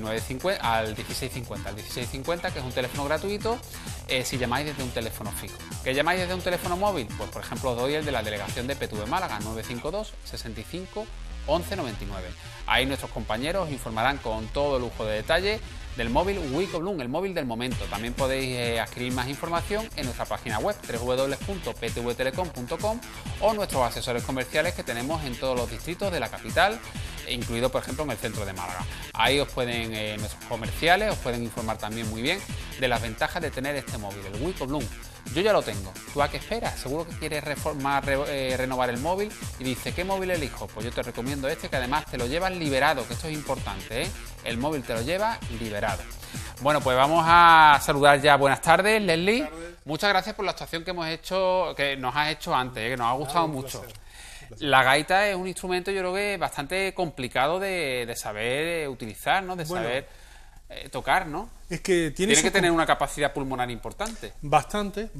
1650, que es un teléfono gratuito, si llamáis desde un teléfono fijo. ¿Que llamáis desde un teléfono móvil? Pues por ejemplo os doy el de la delegación de PTV Málaga, 952 65 11 99. Ahí nuestros compañeros os informarán con todo lujo de detalle del móvil Wiko Bloom, el móvil del momento. También podéis adquirir más información en nuestra página web www.ptvtelecom.com o nuestros asesores comerciales que tenemos en todos los distritos de la capital, incluido por ejemplo en el centro de Málaga. Ahí os pueden, nuestros comerciales os pueden informar también muy bien de las ventajas de tener este móvil, el Wiko Bloom. Yo ya lo tengo. ¿Tú a qué esperas? Seguro que quieres renovar el móvil y dices, ¿qué móvil elijo? Pues yo te recomiendo este, que además te lo llevas liberado, que esto es importante, El móvil te lo lleva liberado. Bueno, pues vamos a saludar ya. Buenas tardes, Leslie. Buenas tardes. Muchas gracias por la actuación que nos has hecho antes, que nos ha gustado mucho. La gaita es un instrumento, yo creo que bastante complicado de saber utilizar, ¿no? De saber tocar, ¿no? Es que tiene que tener una capacidad pulmonar importante. Bastante,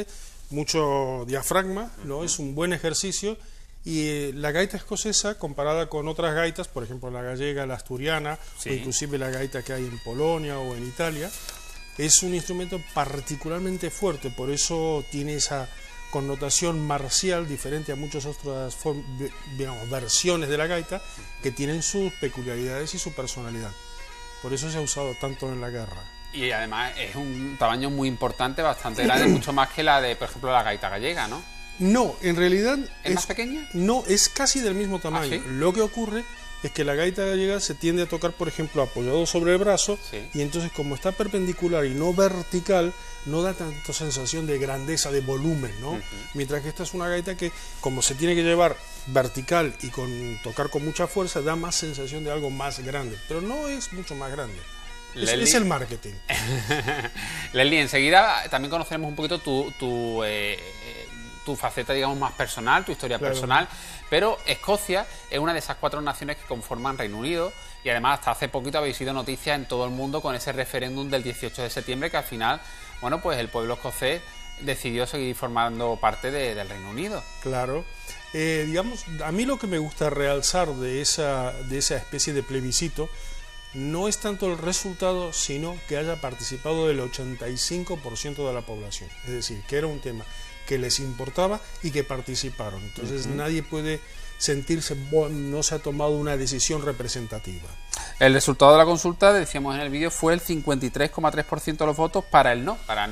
mucho diafragma, ¿no? Es un buen ejercicio. Y la gaita escocesa, comparada con otras gaitas, por ejemplo la gallega, la asturiana, o inclusive la gaita que hay en Polonia o en Italia, es un instrumento particularmente fuerte, por eso tiene esa connotación marcial diferente a muchas otras versiones de la gaita que tienen sus peculiaridades y su personalidad. Por eso se ha usado tanto en la guerra. Y además es un tamaño muy importante, bastante grande, mucho más que la de, por ejemplo, la gaita gallega, ¿no? No, en realidad... ¿Es más pequeña? No, es casi del mismo tamaño. ¿Ah, sí? Lo que ocurre es que la gaita gallega se tiende a tocar, por ejemplo, apoyado sobre el brazo, y entonces como está perpendicular y no vertical, no da tanta sensación de grandeza, de volumen, ¿no? Mientras que esta es una gaita que, como se tiene que llevar vertical y tocar con mucha fuerza, da más sensación de algo más grande, pero no es mucho más grande. Es el marketing. Leslie, enseguida también conoceremos un poquito tu tu faceta, digamos, más personal, tu historia personal, pero Escocia es una de esas 4 naciones que conforman Reino Unido, y además hasta hace poquito habéis sido noticia en todo el mundo con ese referéndum del 18 de septiembre que al final, bueno, pues el pueblo escocés decidió seguir formando parte del Reino Unido. Claro. Digamos, a mí lo que me gusta realzar de esa especie de plebiscito no es tanto el resultado, sino que haya participado el 85% de la población. Es decir, que era un tema que les importaba y que participaron. Entonces nadie puede sentirse, no se ha tomado una decisión representativa. El resultado de la consulta, decíamos en el vídeo, fue el 53,3% de los votos para el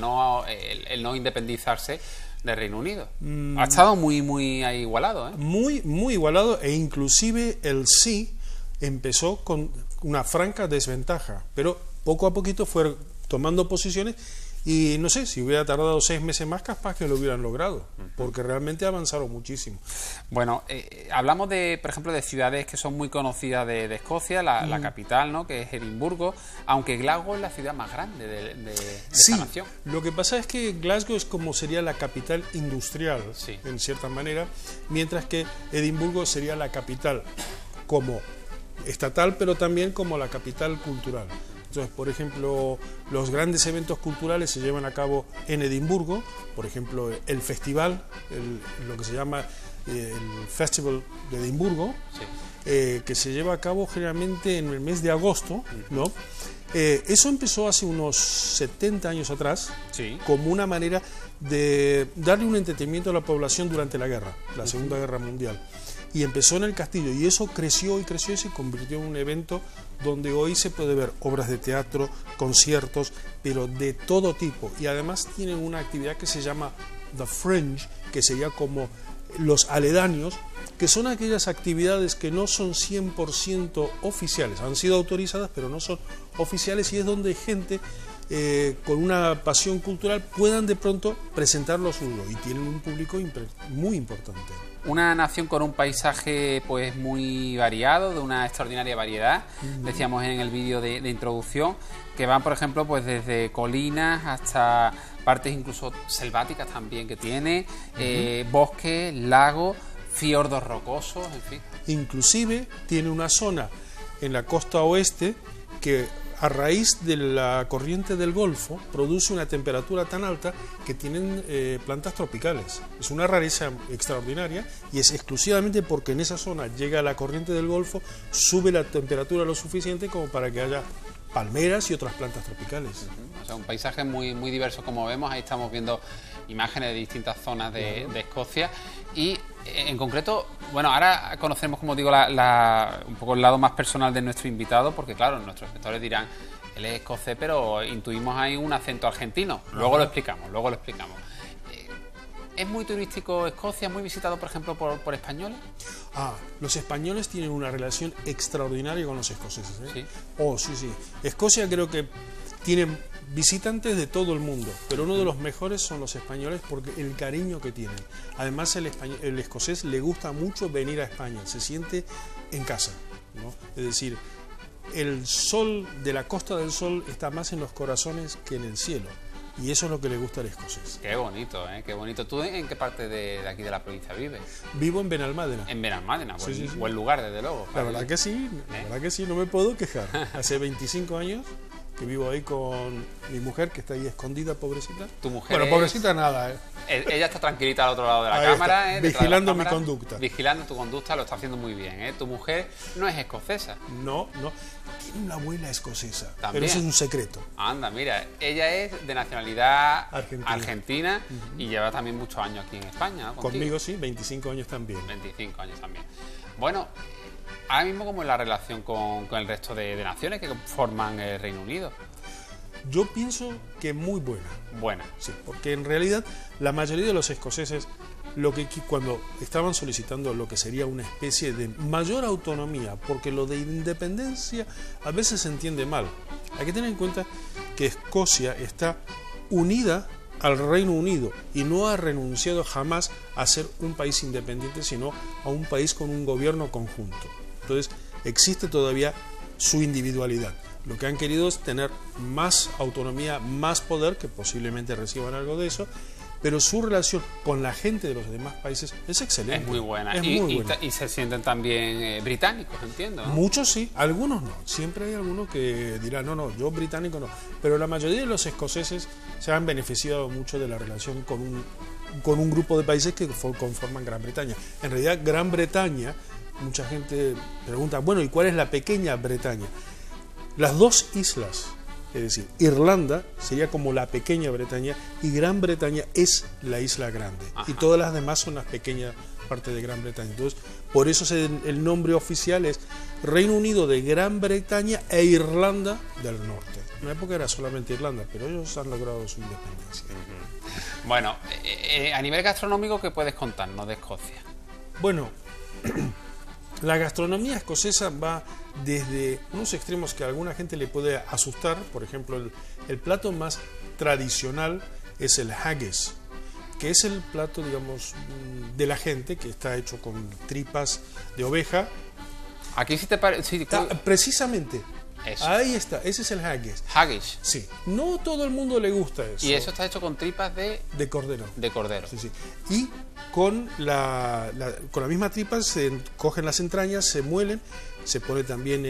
no independizarse del Reino Unido. Ha estado muy ahí igualado, ¿eh? Muy igualado, e inclusive el sí empezó con una franca desventaja, pero poco a poquito fue tomando posiciones, y no sé, si hubiera tardado 6 meses más, capaz que lo hubieran logrado, porque realmente avanzaron muchísimo. Bueno, hablamos por ejemplo, de ciudades que son muy conocidas de Escocia, la capital, ¿no?, que es Edimburgo, aunque Glasgow es la ciudad más grande de esta nación. Lo que pasa es que Glasgow es como sería la capital industrial, en cierta manera, mientras que Edimburgo sería la capital como estatal, pero también como la capital cultural. Entonces, por ejemplo, los grandes eventos culturales se llevan a cabo en Edimburgo, por ejemplo, el festival, lo que se llama el Festival de Edimburgo, que se lleva a cabo generalmente en el mes de agosto, ¿no? Eso empezó hace unos 70 años atrás, como una manera de darle un entretenimiento a la población durante la guerra, la Segunda Guerra Mundial. Y empezó en el castillo, y eso creció y creció y se convirtió en un evento donde hoy se puede ver obras de teatro, conciertos, pero de todo tipo. Y además tienen una actividad que se llama The Fringe, que sería como los aledaños, que son aquellas actividades que no son 100% oficiales, han sido autorizadas pero no son oficiales, y es donde gente con una pasión cultural puedan de pronto presentar lo suyo, y tienen un público muy importante. Una nación con un paisaje pues muy variado, de una extraordinaria variedad. Decíamos en el vídeo de introducción que van, por ejemplo, pues desde colinas hasta partes incluso selváticas también que tiene, bosques, lagos, fiordos rocosos, en fin. Inclusive tiene una zona en la costa oeste que, a raíz de la corriente del Golfo, produce una temperatura tan alta que tienen plantas tropicales. Es una rareza extraordinaria, y es exclusivamente porque en esa zona llega la corriente del Golfo, sube la temperatura lo suficiente como para que haya palmeras y otras plantas tropicales. O sea, un paisaje muy diverso, como vemos. Ahí estamos viendo imágenes de distintas zonas de Escocia, y en concreto, bueno, ahora conocemos, como digo, un poco el lado más personal de nuestro invitado, porque claro, nuestros espectadores dirán, él es escocés, pero intuimos ahí un acento argentino. Luego lo explicamos. ¿Es muy turístico Escocia, muy visitado, por ejemplo, por españoles? Los españoles tienen una relación extraordinaria con los escoceses, ¿eh? ¿Sí? Sí. Escocia creo que tiene visitantes de todo el mundo, pero uno de los mejores son los españoles, porque el cariño que tienen. Además, el escocés le gusta mucho venir a España, se siente en casa, ¿no? Es decir, el sol de la Costa del Sol está más en los corazones que en el cielo, y eso es lo que le gusta al escocés. Qué bonito, ¿eh? Qué bonito. ¿Tú en qué parte de aquí de la provincia vives? Vivo en Benalmádena. En Benalmádena, buen lugar, desde luego. La verdad que sí, no me puedo quejar. Hace 25 años que vivo ahí con mi mujer, que está ahí escondida, pobrecita. ¿Tu mujer? Bueno, pobrecita nada, ¿eh? Ella está tranquilita al otro lado de la cámara, vigilando mi conducta. Vigilando tu conducta, lo está haciendo muy bien, ¿eh? Tu mujer no es escocesa. No, tiene una abuela escocesa, ¿también? Pero eso es un secreto. Anda, mira, ella es de nacionalidad argentina, y lleva también muchos años aquí en España, ¿no? Conmigo sí, 25 años también. 25 años también. Bueno, ahora mismo, ¿cómo es la relación con el resto de naciones que forman el Reino Unido? Yo pienso que muy buena. Buena. Sí, porque en realidad la mayoría de los escoceses, cuando estaban solicitando lo que sería una especie de mayor autonomía, porque lo de independencia a veces se entiende mal. Hay que tener en cuenta que Escocia está unida al Reino Unido y no ha renunciado jamás a ser un país independiente, sino a un país con un gobierno conjunto. Entonces existe todavía su individualidad. Lo que han querido es tener más autonomía, más poder, que posiblemente reciban algo de eso, pero su relación con la gente de los demás países es excelente. Es muy buena. Es y, muy buena. y se sienten también británicos, entiendo, ¿no? Muchos sí, algunos no. Siempre hay algunos que dirán, no, yo británico no. Pero la mayoría de los escoceses se han beneficiado mucho de la relación con un grupo de países que conforman Gran Bretaña. En realidad, Gran Bretaña, mucha gente pregunta, bueno, ¿y cuál es la pequeña Bretaña? Las dos islas, es decir, Irlanda sería como la pequeña Bretaña y Gran Bretaña es la isla grande. Ajá. Y todas las demás son las pequeñas partes de Gran Bretaña. Entonces, por eso el nombre oficial es Reino Unido de Gran Bretaña e Irlanda del Norte. En una época era solamente Irlanda, pero ellos han logrado su independencia. Bueno, a nivel gastronómico, ¿qué puedes contarnos de Escocia? Bueno, la gastronomía escocesa va desde unos extremos que a alguna gente le puede asustar. Por ejemplo, el plato más tradicional es el haggis, que es el plato, digamos, de la gente, que está hecho con tripas de oveja. Aquí sí te parece... Precisamente, eso. Ahí está, ese es el haggis. Haggis. Sí, no todo el mundo le gusta eso. Y eso está hecho con tripas de cordero. De cordero. Sí, sí. Y con la misma tripa se cogen las entrañas, se muelen, se pone también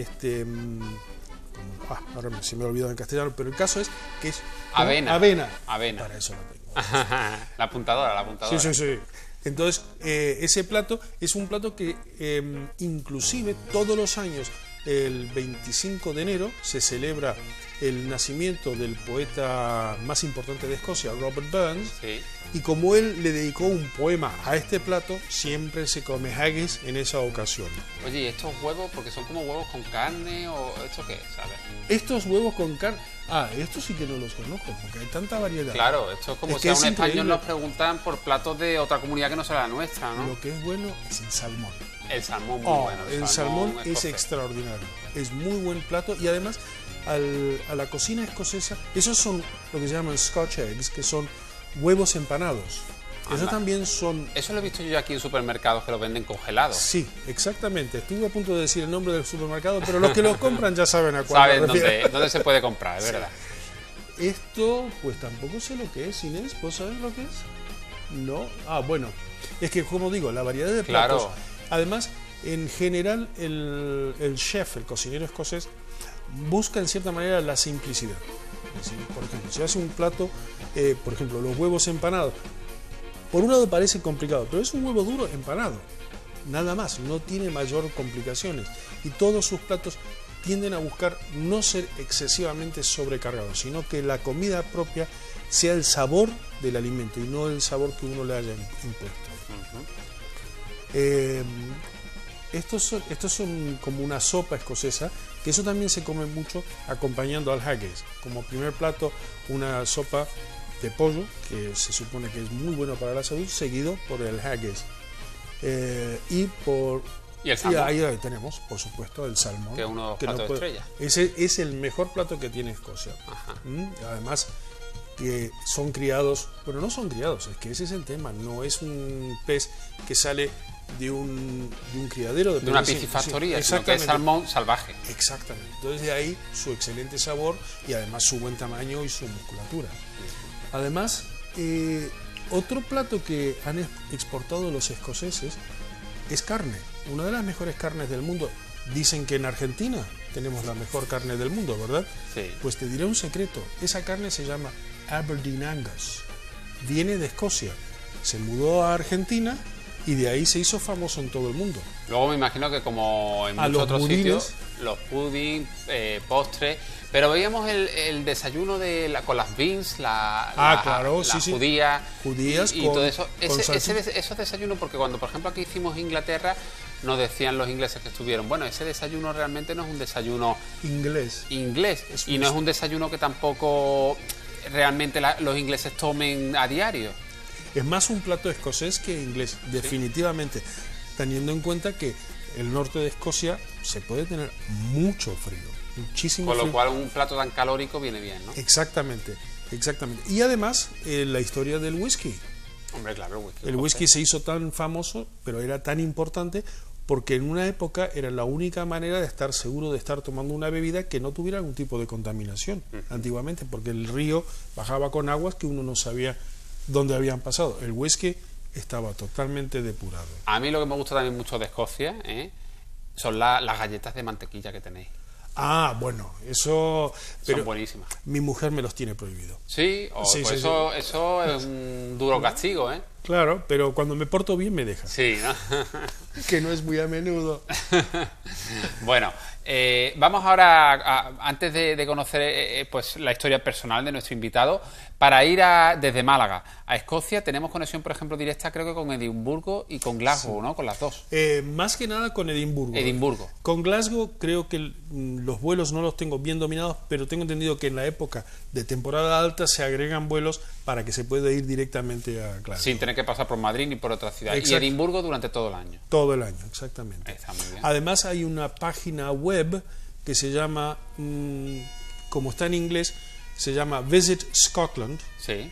ahora se me ha olvidado en castellano, pero el caso es que es avena. Para eso lo tengo. La apuntadora. Sí. Entonces, ese plato es un plato que inclusive todos los años, el 25 de enero, se celebra el nacimiento del poeta más importante de Escocia, Robert Burns. Sí. Y como él le dedicó un poema a este plato, siempre se come haggis en esa ocasión. Oye, ¿y estos huevos, porque son como huevos con carne o esto qué es? ¿Sabes? Estos huevos con carne... estos sí que no los conozco, porque hay tanta variedad. Claro, esto es como si a un español nos preguntan por platos de otra comunidad que no sea la nuestra, ¿no? Lo que es bueno es el salmón. El salmón muy bueno. El salmón es extraordinario. Es muy buen plato y además a la cocina escocesa, esos son lo que se llaman Scotch eggs, que son huevos empanados. Esos también son... Eso lo he visto yo aquí en supermercados que los venden congelados. Sí, exactamente. Estuve a punto de decir el nombre del supermercado, pero los que los compran ya saben a cuál. Saben dónde se puede comprar, es verdad. Esto, pues tampoco sé lo que es, Inés. ¿Vos sabés lo que es? No. Bueno. Es que, como digo, la variedad de platos... Claro. Además, en general, el chef, el cocinero escocés, busca en cierta manera la simplicidad. Es decir, por ejemplo, si hace un plato, por ejemplo, los huevos empanados, por un lado parece complicado, pero es un huevo duro empanado, nada más, no tiene mayor complicaciones. Y todos sus platos tienden a buscar no ser excesivamente sobrecargados, sino que la comida propia sea el sabor del alimento y no el sabor que uno le haya impuesto. Estos son como una sopa escocesa, que eso también se come mucho acompañando al haggis. Como primer plato, una sopa de pollo, que se supone que es muy bueno para la salud, seguido por el haggis. Y el salmón. Y ahí tenemos, por supuesto, el salmón. Que es uno de los platos estrella. Ese es el mejor plato que tiene Escocia. Además, que son criados, bueno, no son criados, es que ese es el tema, no es un pez que sale de un criadero de una piscifactoría, sino que es salmón salvaje. Exactamente. Entonces de ahí su excelente sabor y además su buen tamaño y su musculatura. Además, otro plato que han exportado los escoceses es carne, una de las mejores carnes del mundo. Dicen que en Argentina tenemos la mejor carne del mundo, ¿verdad? Sí. Pues te diré un secreto, esa carne se llama Aberdeen Angus, viene de Escocia, se mudó a Argentina y de ahí se hizo famoso en todo el mundo. Luego me imagino que como en muchos otros sitios, los pudding, postres, pero veíamos el desayuno con las beans, judías y todo eso. Esos desayunos, porque cuando por ejemplo aquí hicimos Inglaterra, nos decían los ingleses que estuvieron, bueno, ese desayuno realmente no es un desayuno inglés y no es un desayuno que tampoco realmente los ingleses tomen a diario. Es más un plato escocés que inglés, definitivamente, teniendo en cuenta que el norte de Escocia se puede tener mucho frío, muchísimo frío. Con lo cual un plato tan calórico viene bien, ¿no? Exactamente. Y además, la historia del whisky. Hombre, claro, el whisky se hizo tan famoso, pero era tan importante porque en una época era la única manera de estar seguro de estar tomando una bebida que no tuviera algún tipo de contaminación, antiguamente, porque el río bajaba con aguas que uno no sabía dónde habían pasado. El whisky estaba totalmente depurado. A mí lo que me gusta también mucho de Escocia son las galletas de mantequilla que tenéis. Ah, bueno, eso... Son buenísimas. Mi mujer me los tiene prohibido. Sí, Sí, pues sí, eso es un duro castigo, ¿eh? Claro, pero cuando me porto bien me deja. Sí, ¿no? Que no es muy a menudo. Bueno, vamos ahora, antes de conocer pues la historia personal de nuestro invitado, para ir desde Málaga a Escocia, tenemos conexión, por ejemplo, directa, creo que con Edimburgo y con Glasgow, ¿no? Con las dos. Más que nada con Edimburgo. Edimburgo. Con Glasgow creo que los vuelos no los tengo bien dominados, pero tengo entendido que en la época de temporada alta se agregan vuelos para que se pueda ir directamente a Glasgow. Sin tener que pasar por Madrid ni por otra ciudad. Exacto. Y Edimburgo durante todo el año. Todo el año, exactamente. Está muy bien. Además hay una página web que se llama, como está en inglés, se llama visitscotland.com. Sí.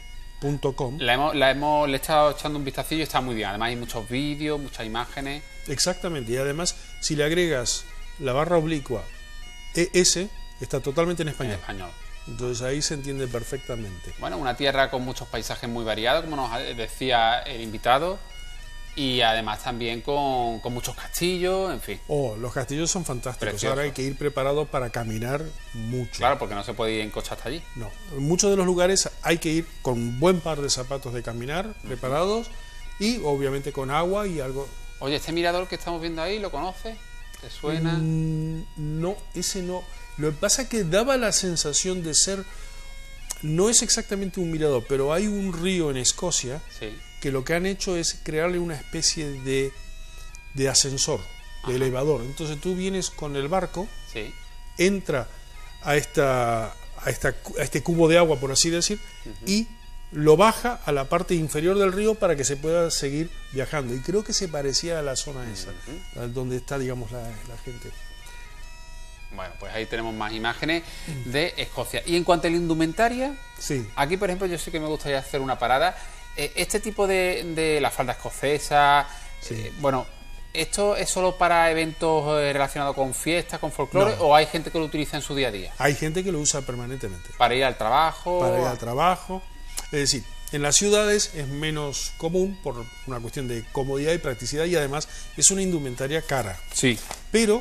Le he estado echando un vistacillo y está muy bien. Además hay muchos vídeos, muchas imágenes. Exactamente. Y además, si le agregas la barra oblicua ES, está totalmente en español. En español. Entonces ahí se entiende perfectamente. Bueno, una tierra con muchos paisajes muy variados, como nos decía el invitado, y además también con muchos castillos, en fin. Oh, los castillos son fantásticos. Precioso. Ahora hay que ir preparado para caminar mucho. Claro, porque no se puede ir en coche hasta allí. No, en muchos de los lugares hay que ir con un buen par de zapatos de caminar preparados y obviamente con agua y algo. Oye, este mirador que estamos viendo ahí, ¿lo conoces? ¿Te suena? No, ese no. Lo que pasa es que daba la sensación de ser, no es exactamente un mirador, pero hay un río en Escocia Sí. que lo que han hecho es crearle una especie de ascensor, de elevador. Entonces tú vienes con el barco, Sí. entra a este cubo de agua, por así decir, y lo baja a la parte inferior del río para que se pueda seguir viajando. Y creo que se parecía a la zona esa, donde está, digamos, la gente. Bueno, pues ahí tenemos más imágenes de Escocia. Y en cuanto a la indumentaria, Sí. aquí, por ejemplo, yo sí que me gustaría hacer una parada. Este tipo de la falda escocesa, Sí. bueno, ¿esto es solo para eventos relacionados con fiestas, con folclore, No. o hay gente que lo utiliza en su día a día? Hay gente que lo usa permanentemente. Para ir al trabajo. Para ir al trabajo. Es decir, en las ciudades es menos común por una cuestión de comodidad y practicidad y además es una indumentaria cara. Sí. Pero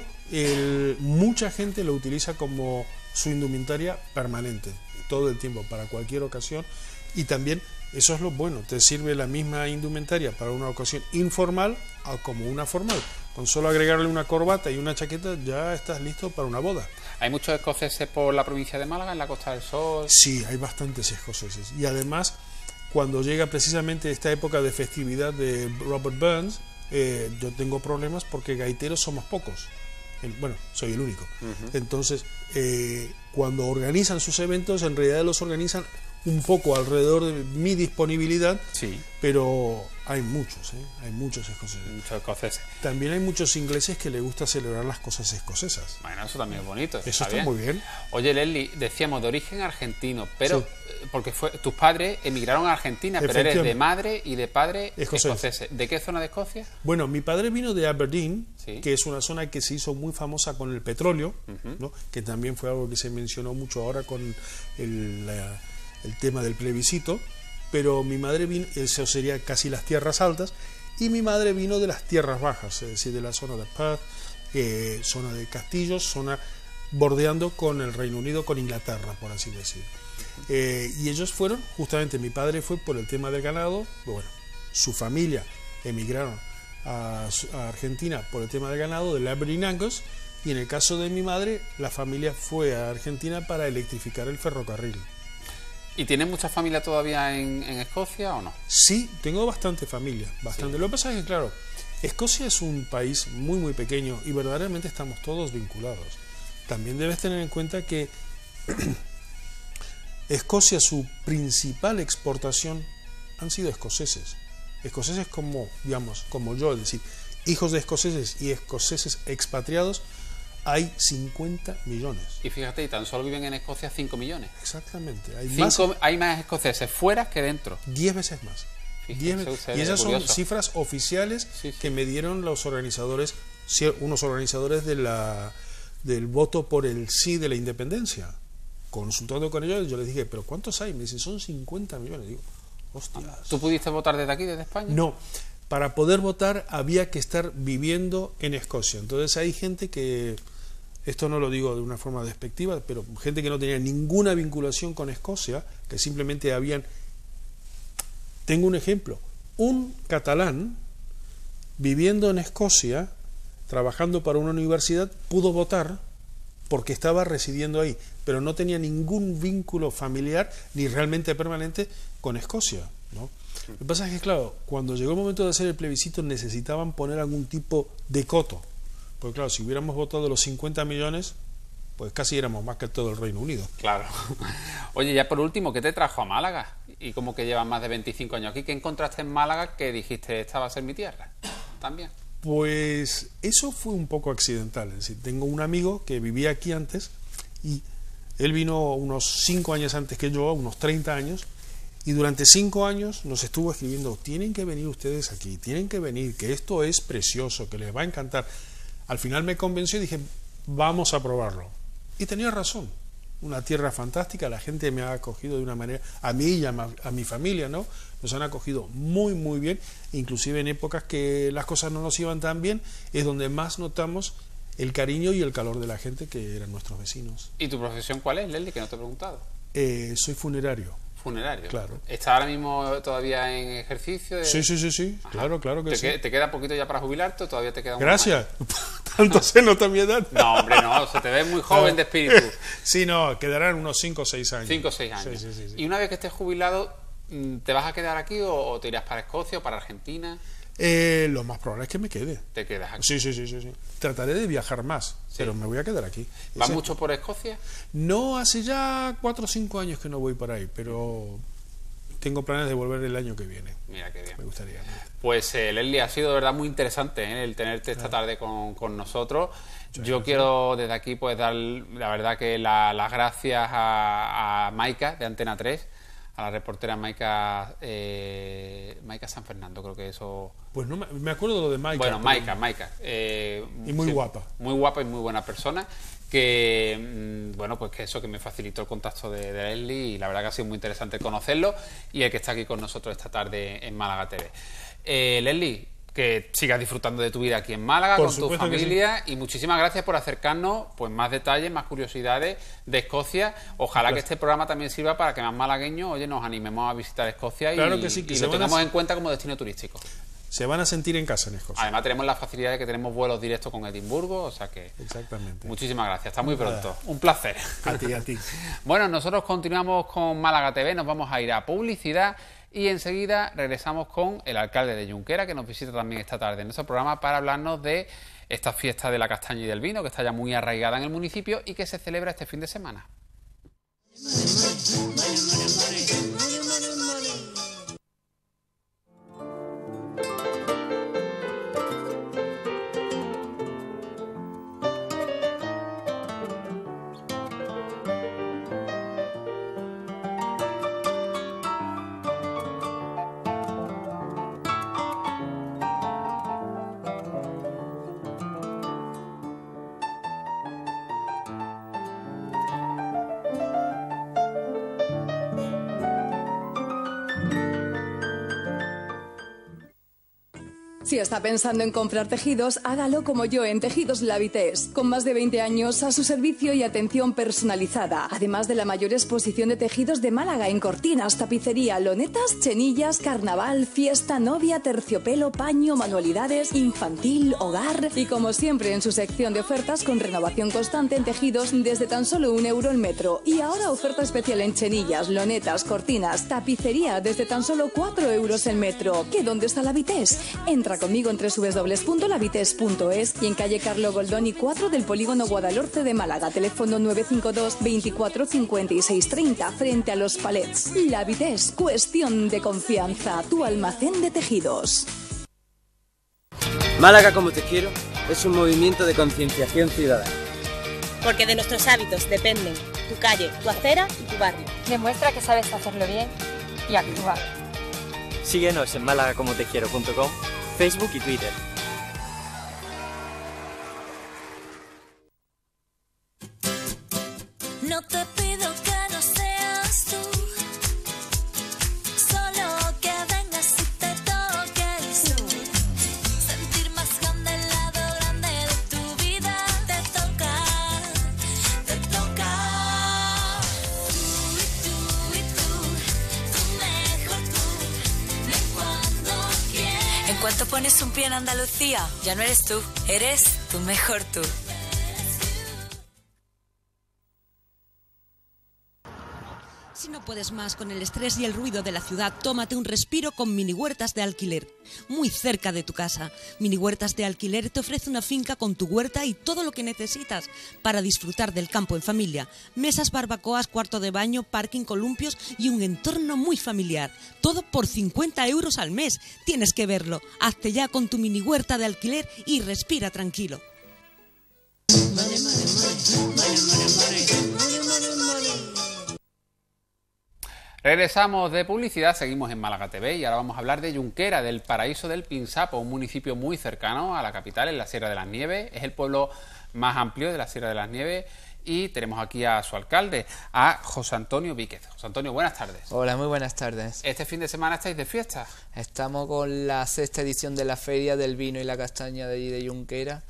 mucha gente lo utiliza como su indumentaria permanente, todo el tiempo, para cualquier ocasión. Y también, eso es lo bueno, te sirve la misma indumentaria para una ocasión informal como una formal. Con solo agregarle una corbata y una chaqueta ya estás listo para una boda. ¿Hay muchos escoceses por la provincia de Málaga, en la Costa del Sol? Sí, hay bastantes escoceses. Y además, cuando llega precisamente esta época de festividad de Robert Burns, yo tengo problemas porque gaiteros somos pocos. Bueno, soy el único. Entonces, cuando organizan sus eventos, en realidad los organizan un poco alrededor de mi disponibilidad, Sí. pero hay muchos escoceses. Muchos escoceses. También hay muchos ingleses que les gusta celebrar las cosas escocesas. Bueno, eso también es bonito. Eso está muy bien. Oye, Leslie, decíamos de origen argentino, pero Sí. porque tus padres emigraron a Argentina, pero eres de madre y de padre escoceses. ¿De qué zona de Escocia? Bueno, mi padre vino de Aberdeen, Sí. que es una zona que se hizo muy famosa con el petróleo, ¿no? Que también fue algo que se mencionó mucho ahora con el tema del plebiscito, pero mi madre vino, eso sería casi las tierras altas, y mi madre vino de las tierras bajas, es decir, de la zona de Perth, zona de Castillos, zona bordeando con el Reino Unido, con Inglaterra, por así decir. Y ellos fueron, justamente mi padre fue por el tema del ganado, bueno, su familia emigraron a Argentina por el tema del ganado, del Aberdeen Angus, y en el caso de mi madre, la familia fue a Argentina para electrificar el ferrocarril. ¿Y tienes mucha familia todavía en Escocia o no? Sí, tengo bastante familia, bastante. Sí. Lo que pasa es que, claro, Escocia es un país muy, muy pequeño y verdaderamente estamos todos vinculados. También debes tener en cuenta que Escocia, su principal exportación han sido escoceses. Escoceses como, digamos, como yo, es decir, hijos de escoceses y escoceses expatriados, hay 50 millones. Y fíjate, y tan solo viven en Escocia 5 millones. Exactamente. Hay más escoceses fuera que dentro. 10 veces más. Fíjate, 10 veces. sería Y esas curioso. son cifras oficiales Sí, sí. que me dieron los organizadores, unos organizadores del voto por el sí de la independencia. Consultando con ellos, yo les dije, ¿pero cuántos hay? Me dicen, son 50 millones. Digo, Hostias. ¿Tú pudiste votar desde aquí, desde España? No, para poder votar había que estar viviendo en Escocia. Entonces hay gente que, esto no lo digo de una forma despectiva, pero gente que no tenía ninguna vinculación con Escocia, que simplemente habían... Tengo un ejemplo, un catalán viviendo en Escocia, trabajando para una universidad, pudo votar porque estaba residiendo ahí, pero no tenía ningún vínculo familiar ni realmente permanente con Escocia, ¿no? Lo que pasa es que, claro, cuando llegó el momento de hacer el plebiscito necesitaban poner algún tipo de coto, porque claro, si hubiéramos votado los 50 millones, pues casi éramos más que todo el Reino Unido. Claro. Oye, ya por último, ¿qué te trajo a Málaga? Y como que llevas más de 25 años aquí, ¿qué encontraste en Málaga que dijiste, esta va a ser mi tierra? También. Pues eso fue un poco accidental, es decir, tengo un amigo que vivía aquí antes y él vino unos 5 años antes que yo, unos 30 años, y durante 5 años nos estuvo escribiendo, tienen que venir ustedes aquí, tienen que venir, que esto es precioso, que les va a encantar. Al final me convenció y dije, vamos a probarlo. Y tenía razón, una tierra fantástica, la gente me ha acogido de una manera, a mí y a mi familia, ¿no? Nos han acogido muy, muy bien, inclusive en épocas que las cosas no nos iban tan bien, es donde más notamos el cariño y el calor de la gente que eran nuestros vecinos. ¿Y tu profesión cuál es, Leslie, que no te he preguntado? Soy funerario. Funerario. Claro. ¿Estás ahora mismo todavía en ejercicio? Sí. Claro que sí. ¿Te queda poquito ya para jubilarte o todavía te queda un Gracias. Tanto se nota mi edad. No, hombre, no. Se te ve muy joven de espíritu. Sí, no, quedarán unos 5 o 6 años. 5 o 6 años. Sí. Y una vez que estés jubilado, ¿te vas a quedar aquí o te irás para Escocia o para Argentina? Lo más probable es que me quede. ¿Te quedas aquí? Sí. Trataré de viajar más, pero me voy a quedar aquí. ¿Vas mucho por Escocia? No, hace ya 4 o 5 años que no voy por ahí, pero tengo planes de volver el año que viene. Mira qué bien. Me gustaría. Pues Leslie, ha sido de verdad muy interesante el tenerte esta tarde con nosotros. Yo quiero desde aquí pues dar la verdad que las gracias a Maika de Antena 3, a la reportera Maika San Fernando, creo que eso... Pues no me acuerdo de lo de Maika. Bueno, Maika. Y muy guapa. Muy guapa y muy buena persona, que, bueno, pues que eso, que me facilitó el contacto de Leslie, y la verdad que ha sido muy interesante conocerlo, y el que está aquí con nosotros esta tarde en Málaga TV. Leslie, que sigas disfrutando de tu vida aquí en Málaga, con tu familia, y muchísimas gracias por acercarnos pues más detalles, más curiosidades de Escocia. Ojalá que este programa también sirva para que más malagueños, oye, nos animemos a visitar Escocia, claro que sí, y lo tengamos en cuenta como destino turístico. Se van a sentir en casa en Escocia. Además tenemos la facilidad de que tenemos vuelos directos con Edimburgo, o sea que... Exactamente. Muchísimas gracias, hasta muy pronto. Un placer. A ti. Bueno, nosotros continuamos con Málaga TV, nos vamos a ir a publicidad y enseguida regresamos con el alcalde de Junquera, que nos visita también esta tarde en nuestro programa para hablarnos de esta fiesta de la castaña y del vino, que está ya muy arraigada en el municipio y que se celebra este fin de semana. Si está pensando en comprar tejidos, hágalo como yo en Tejidos La Vitesse, con más de 20 años a su servicio y atención personalizada, además de la mayor exposición de tejidos de Málaga en cortinas, tapicería, lonetas, chenillas, carnaval, fiesta, novia, terciopelo, paño, manualidades, infantil, hogar y como siempre en su sección de ofertas con renovación constante en tejidos desde tan solo €1 el metro. Y ahora oferta especial en chenillas, lonetas, cortinas, tapicería desde tan solo €4 el metro. ¿Qué dónde está La Vitesse? Entra conmigo en www.lavitesse.es y en calle Carlo Goldoni 4 del polígono Guadalhorce de Málaga, teléfono 952 24 56 30, frente a los palets. La Vitesse, cuestión de confianza, tu almacén de tejidos. Málaga como te quiero es un movimiento de concienciación ciudadana. Porque de nuestros hábitos dependen tu calle, tu acera y tu barrio. Demuestra que sabes hacerlo bien y actuar. Síguenos en málagacomotequiero.com, Facebook y Twitter. No te pido que no seas tú, solo cuanto pones un pie en Andalucía, ya no eres tú, eres tu mejor tú. Si no puedes más con el estrés y el ruido de la ciudad, tómate un respiro con Mini Huertas de Alquiler, muy cerca de tu casa. Mini Huertas de Alquiler te ofrece una finca con tu huerta y todo lo que necesitas para disfrutar del campo en familia. Mesas, barbacoas, cuarto de baño, parking, columpios y un entorno muy familiar. Todo por 50 euros al mes. Tienes que verlo. Hazte ya con tu Mini Huerta de Alquiler y respira tranquilo. Regresamos de publicidad, seguimos en Málaga TV y ahora vamos a hablar de Junquera, del paraíso del Pinsapo, un municipio muy cercano a la capital, en la Sierra de las Nieves. Es el pueblo más amplio de la Sierra de las Nieves y tenemos aquí a su alcalde, a José Antonio Víquez. José Antonio, buenas tardes. Hola, muy buenas tardes. ¿Este fin de semana estáis de fiesta? Estamos con la 6ª edición de la Feria del Vino y la Castaña de allí de Junquera.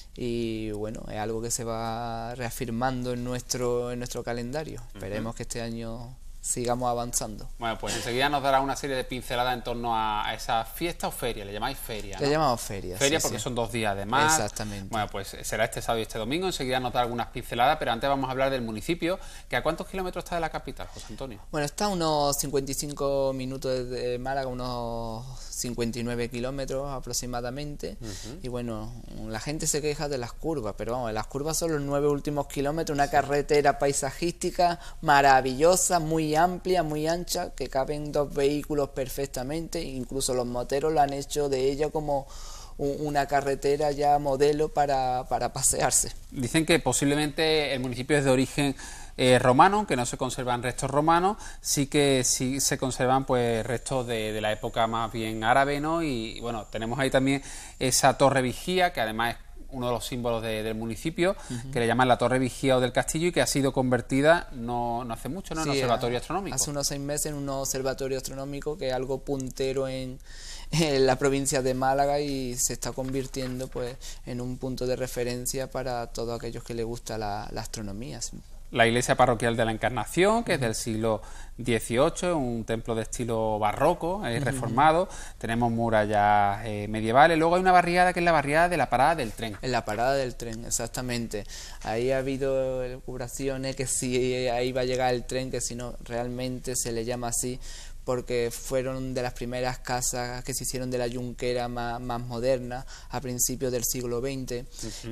Y bueno, es algo que se va reafirmando en nuestro calendario. Esperemos que este año sigamos avanzando. Bueno, pues enseguida nos dará una serie de pinceladas en torno a esa fiesta o feria. ¿Le llamáis feria, no? Le llamamos feria. Feria sí, porque sí. son 2 días además. Exactamente. Bueno, pues será este sábado y este domingo. Enseguida nos dará algunas pinceladas, pero antes vamos a hablar del municipio. ¿Que a cuántos kilómetros está de la capital, José Antonio? Bueno, está a unos 55 minutos desde Málaga, unos 59 kilómetros aproximadamente. Y bueno, la gente se queja de las curvas, pero vamos, las curvas son los 9 últimos kilómetros, una carretera paisajística maravillosa, muy amplia, muy ancha, que caben 2 vehículos perfectamente. Incluso los moteros lo han hecho de ella como una carretera ya modelo para pasearse. Dicen que posiblemente el municipio es de origen romano, aunque no se conservan restos romanos, sí se conservan pues restos de la época más bien árabe, ¿no? Y bueno, tenemos ahí también esa torre vigía, que además es uno de los símbolos del municipio, que le llaman la Torre Vigía o del Castillo, y que ha sido convertida no hace mucho, ¿no? En observatorio astronómico. Hace unos 6 meses en un observatorio astronómico que es algo puntero en la provincia de Málaga y se está convirtiendo pues en un punto de referencia para todos aquellos que les gusta la astronomía. ¿Sí? La iglesia parroquial de la Encarnación, que es del siglo XVIII, un templo de estilo barroco, reformado. Tenemos murallas medievales. Luego hay una barriada que es la barriada de la parada del tren. En la parada del tren, exactamente. Ahí ha habido elucubraciones que si ahí va a llegar el tren, que si no, realmente se le llama así, porque fueron de las primeras casas que se hicieron de la Junquera más moderna a principios del siglo XX.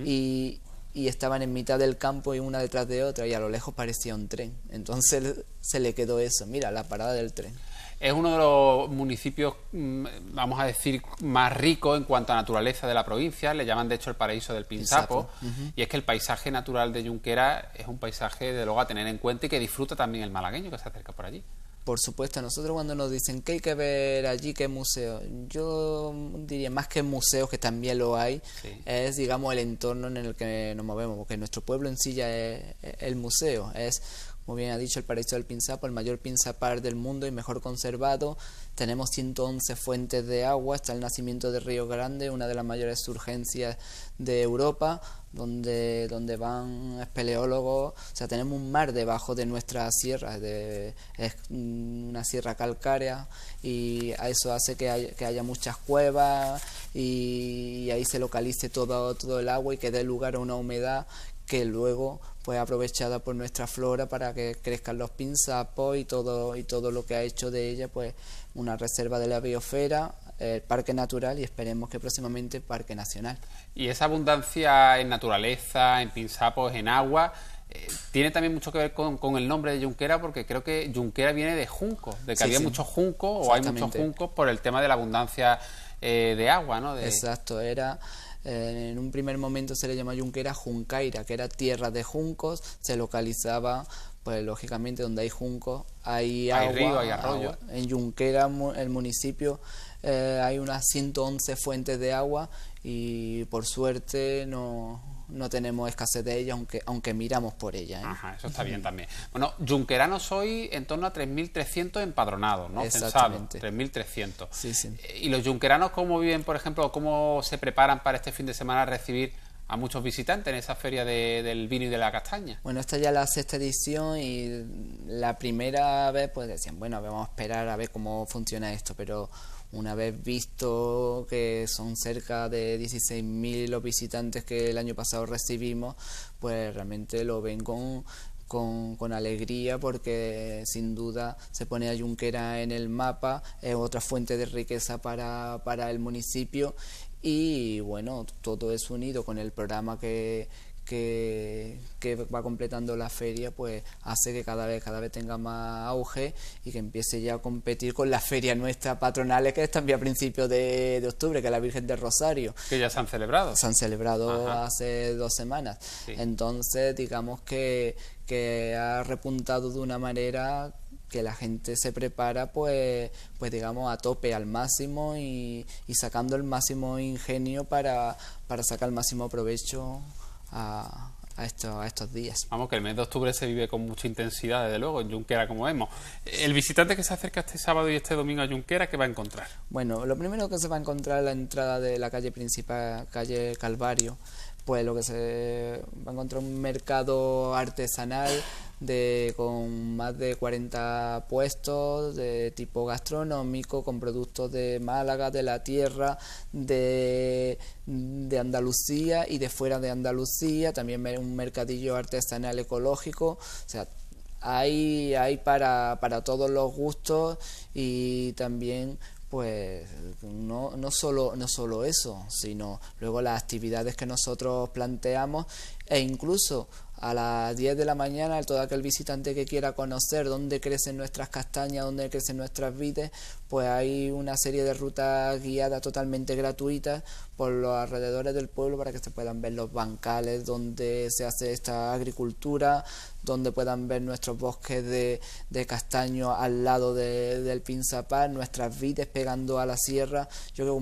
Y estaban en mitad del campo y una detrás de otra y a lo lejos parecía un tren. Entonces se le quedó eso, mira, la parada del tren. Es uno de los municipios, vamos a decir, más ricos en cuanto a naturaleza de la provincia. Le llaman de hecho el paraíso del Pinsapo. Y es que el paisaje natural de Junquera es un paisaje de luego a tener en cuenta y que disfruta también el malagueño que se acerca por allí. Por supuesto, nosotros cuando nos dicen qué hay que ver allí, qué museo, yo diría más que museos, que también lo hay, es digamos el entorno en el que nos movemos, porque nuestro pueblo en sí ya es el museo, es, como bien ha dicho, el paraíso del Pinsapo, el mayor pinzapar del mundo y mejor conservado. Tenemos 111 fuentes de agua, está el nacimiento del Río Grande, una de las mayores surgencias de Europa, donde van espeleólogos. O sea, tenemos un mar debajo de nuestra sierra, es una sierra calcárea, y a eso hace que haya muchas cuevas y ahí se localice todo el agua y que dé lugar a una humedad que luego pues aprovechada por nuestra flora para que crezcan los pinzapos y todo lo que ha hecho de ella pues una reserva de la biosfera, el parque natural y esperemos que próximamente parque nacional. Y esa abundancia en naturaleza, en pinzapos, en agua, tiene también mucho que ver con el nombre de Junquera, porque creo que Junquera viene de junco, de que había muchos juncos o hay muchos juncos por el tema de la abundancia de agua, ¿no? Exacto, era... en un primer momento se le llamó Junquera Juncaira, que era tierra de juncos, se localizaba, pues lógicamente donde hay juncos hay agua, río, hay arroyo. En Junquera, el municipio, hay unas 111 fuentes de agua y por suerte no tenemos escasez de ellas, aunque miramos por ellas. Ajá, eso está bien también. Bueno, junqueranos hoy en torno a 3.300 empadronados, ¿no? Exactamente. 3.300. Sí, sí. ¿Y los junqueranos cómo viven, por ejemplo, cómo se preparan para este fin de semana a recibir a muchos visitantes en esa feria del vino y de la castaña? Bueno, esta ya es la 6ª edición y la primera vez pues decían, bueno, vamos a esperar a ver cómo funciona esto, pero una vez visto que son cerca de 16.000 los visitantes que el año pasado recibimos, pues realmente lo ven con alegría, porque sin duda se pone a Junquera en el mapa, es otra fuente de riqueza para el municipio, y bueno, todo eso unido con el programa que va completando la feria, pues hace que cada vez tenga más auge y que empiece ya a competir con la feria nuestra patronales, que es también a principios de octubre, que es la Virgen del Rosario. Que ya se han celebrado. Se han celebrado Ajá. hace 2 semanas. Sí. Entonces, digamos que ha repuntado de una manera que la gente se prepara pues digamos a tope, al máximo, y sacando el máximo ingenio para sacar el máximo provecho a estos días. Vamos, que el mes de octubre se vive con mucha intensidad, desde luego, en Junquera, como vemos. El visitante que se acerca este sábado y este domingo a Junquera, ¿qué va a encontrar? Bueno, lo primero que se va a encontrar es la entrada de la calle principal, calle Calvario. Pues lo que se va a encontrar un mercado artesanal con más de 40 puestos de tipo gastronómico, con productos de Málaga, de la tierra, de Andalucía y de fuera de Andalucía. También un mercadillo artesanal ecológico. O sea, hay para todos los gustos, y también pues no solo eso, sino luego las actividades que nosotros planteamos, e incluso a las 10 de la mañana todo aquel visitante que quiera conocer dónde crecen nuestras castañas, dónde crecen nuestras vides, pues hay una serie de rutas guiadas totalmente gratuitas por los alrededores del pueblo, para que se puedan ver los bancales donde se hace esta agricultura, donde puedan ver nuestros bosques de castaño al lado del Pinzapar, nuestras vides pegando a la sierra. Yo creo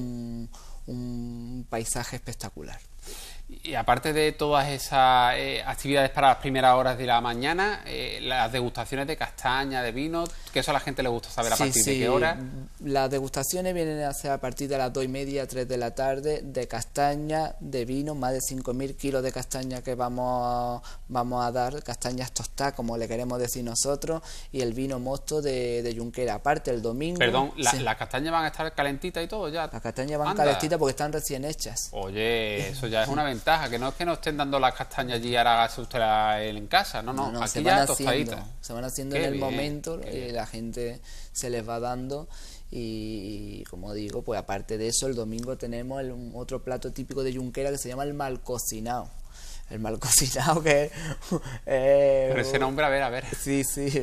un paisaje espectacular. Y aparte de todas esas actividades para las primeras horas de la mañana, las degustaciones de castaña, de vino, que eso a la gente le gusta saber a partir de qué hora. Las degustaciones vienen a ser a partir de las 2:30, 3 de la tarde, de castaña, de vino, más de 5.000 kilos de castaña que vamos a dar, castañas tostadas, como le queremos decir nosotros, y el vino mosto de Junquera. Aparte, el domingo... Perdón, las castañas van a estar calentitas y todo ya. Las castañas van calentitas porque están recién hechas. Oye, eso ya es una ventaja, que no es que nos estén dando las castañas allí y ahora hágase usted en casa, no, aquí se ya van tostaditas. Se van haciendo en el momento, y la gente se les va dando. Y como digo, pues aparte de eso, el domingo tenemos otro plato típico de Junquera que se llama el mal cocinado. El mal cocinado, que pero ese nombre, a ver. Sí,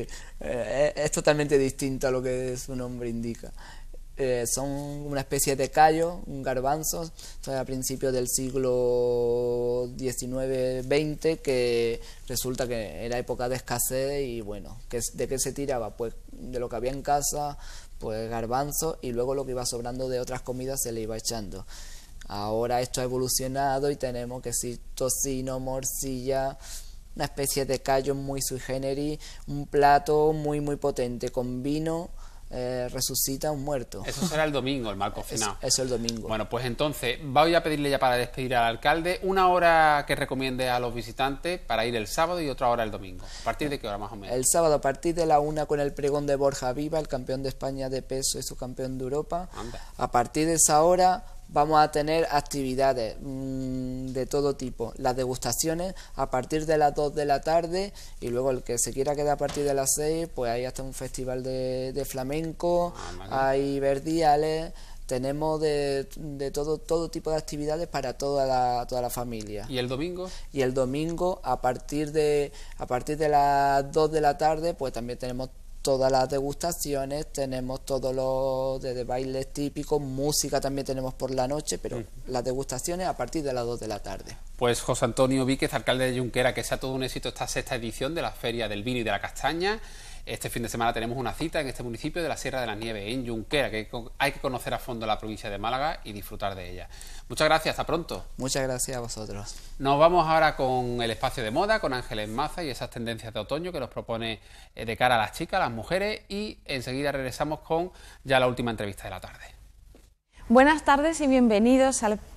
es totalmente distinto a lo que su nombre indica. Son una especie de callo, un garbanzo, a principios del siglo XIX-XX, que resulta que era época de escasez, y bueno, ¿de qué se tiraba? Pues de lo que había en casa, pues garbanzo, y luego lo que iba sobrando de otras comidas se le iba echando. Ahora esto ha evolucionado y tenemos que sí, tocino, morcilla, una especie de callo muy sui generis, un plato muy muy potente con vino. Resucita un muerto. Eso será el domingo, el mal cocinado. Eso el domingo. Bueno, pues entonces voy a pedirle ya, para despedir al alcalde, una hora que recomiende a los visitantes para ir el sábado y otra hora el domingo. ¿A partir de qué hora más o menos? El sábado a partir de la 1 con el pregón de Borja Viva, el campeón de España de peso y subcampeón de Europa. Anda. A partir de esa hora vamos a tener actividades de todo tipo. Las degustaciones a partir de las 2 de la tarde, y luego el que se quiera quedar a partir de las 6, pues hay hasta un festival de flamenco, hay verdiales. Tenemos de todo tipo de actividades para toda la familia. ¿Y el domingo? Y el domingo a partir de las 2 de la tarde, pues también tenemos todas las degustaciones, tenemos todos los de bailes típicos, música también tenemos por la noche, pero las degustaciones a partir de las 2 de la tarde. Pues José Antonio Víquez, alcalde de Junquera, que sea todo un éxito esta 6ª edición de la Feria del Vino y de la Castaña. Este fin de semana tenemos una cita en este municipio de la Sierra de las Nieves, en Junquera, que hay que conocer a fondo la provincia de Málaga y disfrutar de ella. Muchas gracias, hasta pronto. Muchas gracias a vosotros. Nos vamos ahora con el espacio de moda, con Ángeles Maza y esas tendencias de otoño que nos propone de cara a las chicas, a las mujeres, y enseguida regresamos con ya la última entrevista de la tarde. Buenas tardes y bienvenidos al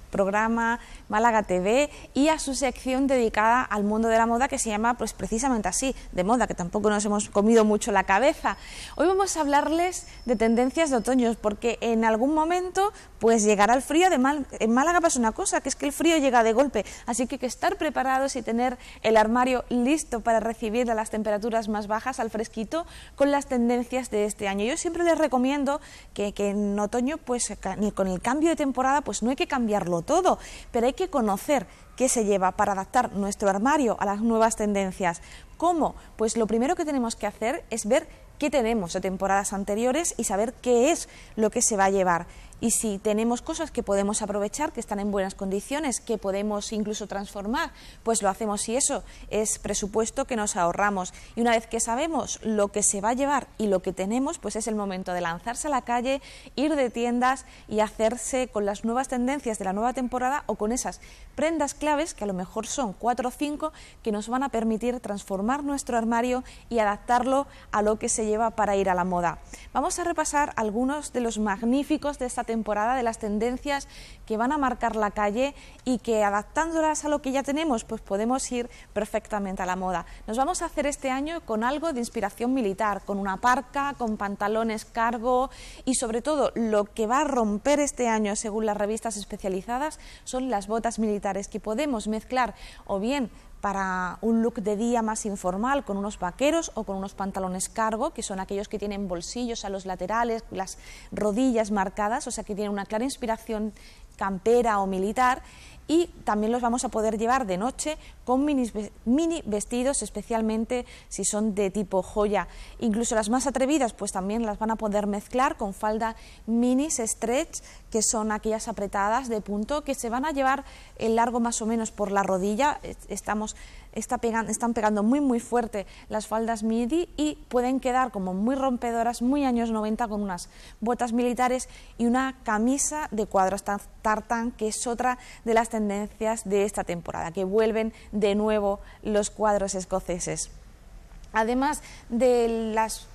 programa Málaga TV y a su sección dedicada al mundo de la moda, que se llama pues precisamente así, de moda, que tampoco nos hemos comido mucho la cabeza. Hoy vamos a hablarles de tendencias de otoño, porque en algún momento pues llegará el frío. En Málaga pasa una cosa, que es que el frío llega de golpe, así que hay que estar preparados y tener el armario listo para recibir a las temperaturas más bajas, al fresquito, con las tendencias de este año. Yo siempre les recomiendo que en otoño, pues con el cambio de temporada, pues no hay que cambiarlo todo, pero hay que conocer qué se lleva para adaptar nuestro armario a las nuevas tendencias. ¿Cómo? Pues lo primero que tenemos que hacer es ver qué tenemos de temporadas anteriores y saber qué es lo que se va a llevar. Y si tenemos cosas que podemos aprovechar, que están en buenas condiciones, que podemos incluso transformar, pues lo hacemos, y eso es presupuesto que nos ahorramos. Y una vez que sabemos lo que se va a llevar y lo que tenemos, pues es el momento de lanzarse a la calle, ir de tiendas y hacerse con las nuevas tendencias de la nueva temporada o con esas prendas claves, que a lo mejor son 4 o 5, que nos van a permitir transformar nuestro armario y adaptarlo a lo que se lleva para ir a la moda. Vamos a repasar algunos de los magníficos de esta temporada, de las tendencias que van a marcar la calle y que, adaptándolas a lo que ya tenemos, pues podemos ir perfectamente a la moda. Nos vamos a hacer este año con algo de inspiración militar, con una parca, con pantalones cargo, y sobre todo lo que va a romper este año, según las revistas especializadas, son las botas militares, que podemos mezclar o bien para un look de día más informal con unos vaqueros o con unos pantalones cargo, que son aquellos que tienen bolsillos a los laterales, las rodillas marcadas, o sea que tienen una clara inspiración campera o militar. Y también los vamos a poder llevar de noche con mini vestidos, especialmente si son de tipo joya. Incluso las más atrevidas pues también las van a poder mezclar con falda minis stretch, que son aquellas apretadas de punto, que se van a llevar el largo más o menos por la rodilla. Están pegando muy fuerte las faldas midi y pueden quedar como muy rompedoras, muy años 90, con unas botas militares y una camisa de cuadros tartán, que es otra de las tendencias de esta temporada, que vuelven de nuevo los cuadros escoceses. Además del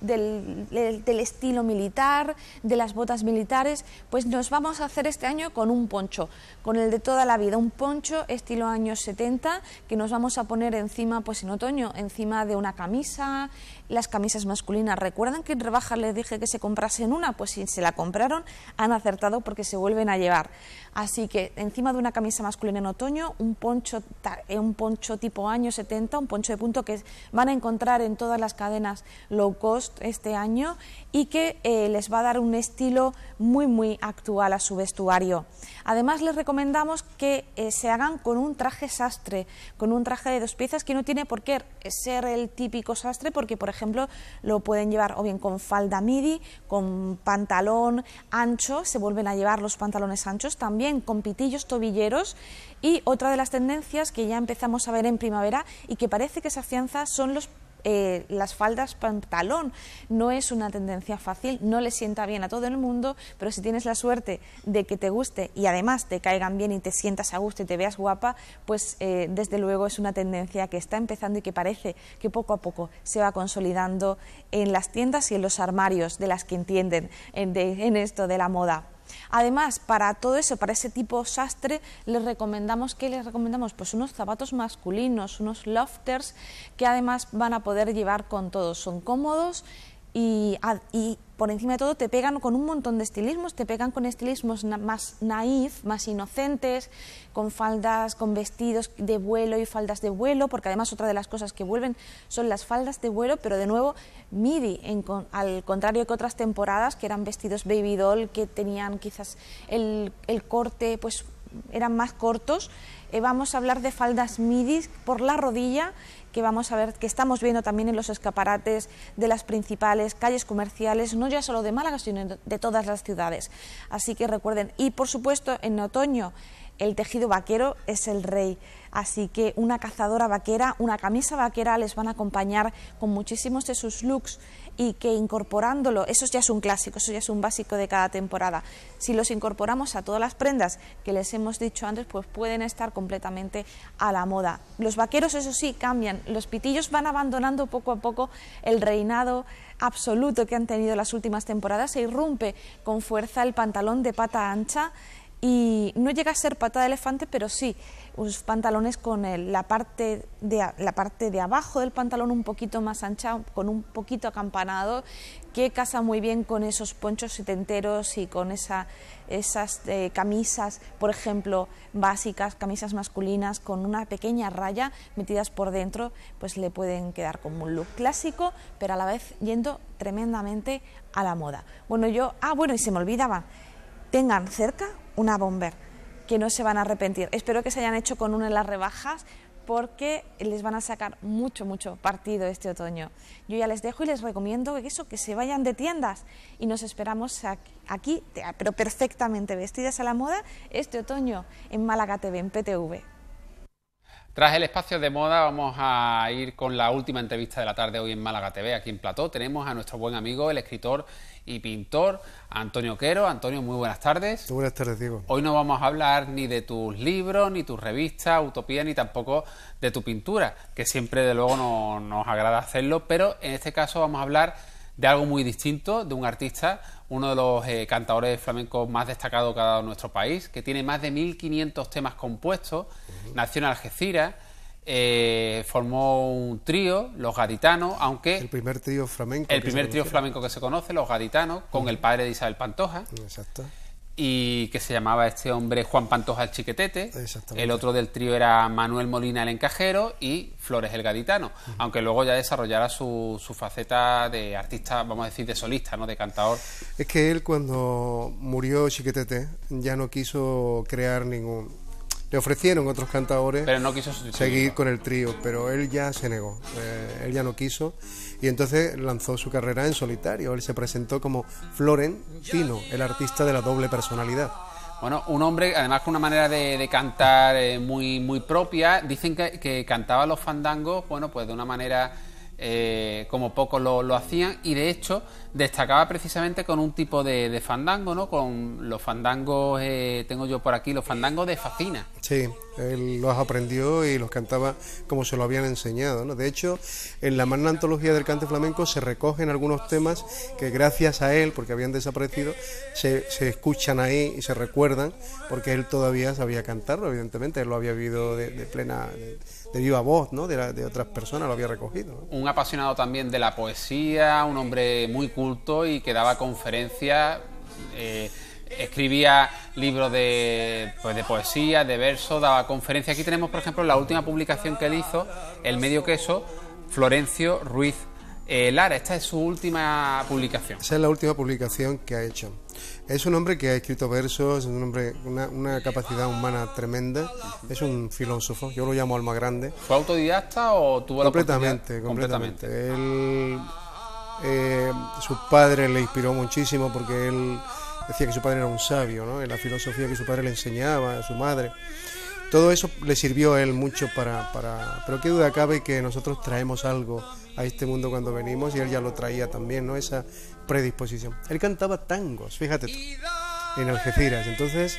estilo militar, de las botas militares, pues nos vamos a hacer este año con un poncho, con el de toda la vida, un poncho estilo años 70, que nos vamos a poner encima, pues en otoño, encima de una camisa. Las camisas masculinas, ¿recuerdan que en rebajas les dije que se comprasen una? Pues si se la compraron, han acertado, porque se vuelven a llevar. Así que encima de una camisa masculina en otoño, un poncho tipo años 70, un poncho de punto que van a encontrar en todas las cadenas low cost este año, y que les va a dar un estilo muy actual a su vestuario. Además, les recomendamos que se hagan con un traje sastre, con un traje de 2 piezas, que no tiene por qué ser el típico sastre, porque por ejemplo lo pueden llevar o bien con falda midi, con pantalón ancho, se vuelven a llevar los pantalones anchos, también con pitillos tobilleros. Y otra de las tendencias que ya empezamos a ver en primavera y que parece que se afianza son las faldas pantalón. No es una tendencia fácil, no le sienta bien a todo el mundo, pero si tienes la suerte de que te guste y además te caigan bien y te sientas a gusto y te veas guapa, pues desde luego es una tendencia que está empezando y que parece que poco a poco se va consolidando en las tiendas y en los armarios de las que entienden en esto de la moda. Además, para todo eso, para ese tipo sastre, les recomendamos pues unos zapatos masculinos, unos lofters, que además van a poder llevar con todos. Son cómodos y por encima de todo te pegan con un montón de estilismos, te pegan con estilismos más naif, más inocentes, con faldas, con vestidos de vuelo y faldas de vuelo, porque además otra de las cosas que vuelven son las faldas de vuelo, pero de nuevo midi, al contrario que otras temporadas que eran vestidos baby doll, que tenían quizás el corte, pues eran más cortos. Vamos a hablar de faldas midi por la rodilla, que vamos a ver, que estamos viendo también en los escaparates de las principales calles comerciales, no ya solo de Málaga, sino de todas las ciudades. Así que recuerden, y por supuesto en otoño el tejido vaquero es el rey, así que una cazadora vaquera, una camisa vaquera les van a acompañar con muchísimos de sus looks, y que incorporándolo, eso ya es un clásico, eso ya es un básico de cada temporada. Si los incorporamos a todas las prendas que les hemos dicho antes, pues pueden estar completamente a la moda. Los vaqueros, eso sí, cambian, los pitillos van abandonando poco a poco el reinado absoluto que han tenido las últimas temporadas, se irrumpe con fuerza el pantalón de pata ancha, y no llega a ser pata de elefante, pero sí unos pantalones con la parte de abajo del pantalón un poquito más ancha, con un poquito acampanado, que casa muy bien con esos ponchos setenteros y con esas camisas, por ejemplo, básicas, camisas masculinas con una pequeña raya metidas por dentro, pues le pueden quedar como un look clásico, pero a la vez yendo tremendamente a la moda. Bueno, y se me olvidaba, tengan cerca una bomber, que no se van a arrepentir. Espero que se hayan hecho con una en las rebajas, porque les van a sacar mucho partido este otoño. Yo ya les dejo y les recomiendo que se vayan de tiendas y nos esperamos aquí, pero perfectamente vestidas a la moda, este otoño en Málaga TV, en PTV. Tras el espacio de moda vamos a ir con la última entrevista de la tarde hoy en Málaga TV, aquí en Plató. Tenemos a nuestro buen amigo, el escritor y pintor Antonio Quero. Antonio, muy buenas tardes. Muy buenas tardes, Diego. Hoy no vamos a hablar ni de tus libros, ni tus revistas, Utopía, ni tampoco de tu pintura, que siempre de luego nos agrada hacerlo, pero en este caso vamos a hablar de algo muy distinto, de un artista, uno de los cantadores flamencos más destacados que ha dado nuestro país, que tiene más de 1500 temas compuestos, nació en Algeciras, formó un trío, Los Gaditanos, aunque... El primer trío flamenco. El primer trío flamenco que se conoce, Los Gaditanos, con el padre de Isabel Pantoja. Exacto. Y que se llamaba este hombre Juan Pantoja el Chiquetete. El otro del trío era Manuel Molina el Encajero y Flores el Gaditano, aunque luego ya desarrollara su faceta de artista, vamos a decir, de solista, ¿no?, de cantador. Es que él, cuando murió Chiquetete, ya no quiso crear ningún... Le ofrecieron otros cantadores, pero no quiso seguir con el trío, pero él ya se negó, él ya no quiso, y entonces lanzó su carrera en solitario. Él se presentó como Florentino, el artista de la doble personalidad. Bueno, un hombre además con una manera de cantar muy propia. Dicen que cantaba los fandangos, bueno, pues de una manera como pocos lo hacían, y de hecho destacaba precisamente con un tipo de fandango, ¿no? Con los fandangos, tengo yo por aquí, los fandangos de Facina. Sí, él los aprendió y los cantaba como se lo habían enseñado, ¿no? De hecho, en la magna antología del cante flamenco se recogen algunos temas que gracias a él, porque habían desaparecido, se escuchan ahí y se recuerdan, porque él todavía sabía cantarlo, evidentemente, él lo había vivido de viva voz, ¿no? De otras personas, lo había recogido, ¿no? Un apasionado también de la poesía, un hombre muy culto y que daba conferencias, escribía libros de poesía, de verso, daba conferencias. Aquí tenemos, por ejemplo, la última publicación que él hizo, El Medio Queso, Florencio Ruiz Lara. Esta es su última publicación. Esa es la última publicación que ha hecho. Es un hombre que ha escrito versos, es un hombre con una capacidad humana tremenda, es un filósofo, yo lo llamo alma grande. ¿Fue autodidacta o tuvo la oportunidad? Completamente. Él, su padre le inspiró muchísimo, porque él decía que su padre era un sabio, ¿no? En la filosofía que su padre le enseñaba a su madre. Todo eso le sirvió a él mucho pero qué duda cabe que nosotros traemos algo a este mundo cuando venimos, y él ya lo traía también, ¿no? Esa predisposición. Él cantaba tangos, fíjate tú, en Algeciras. Entonces,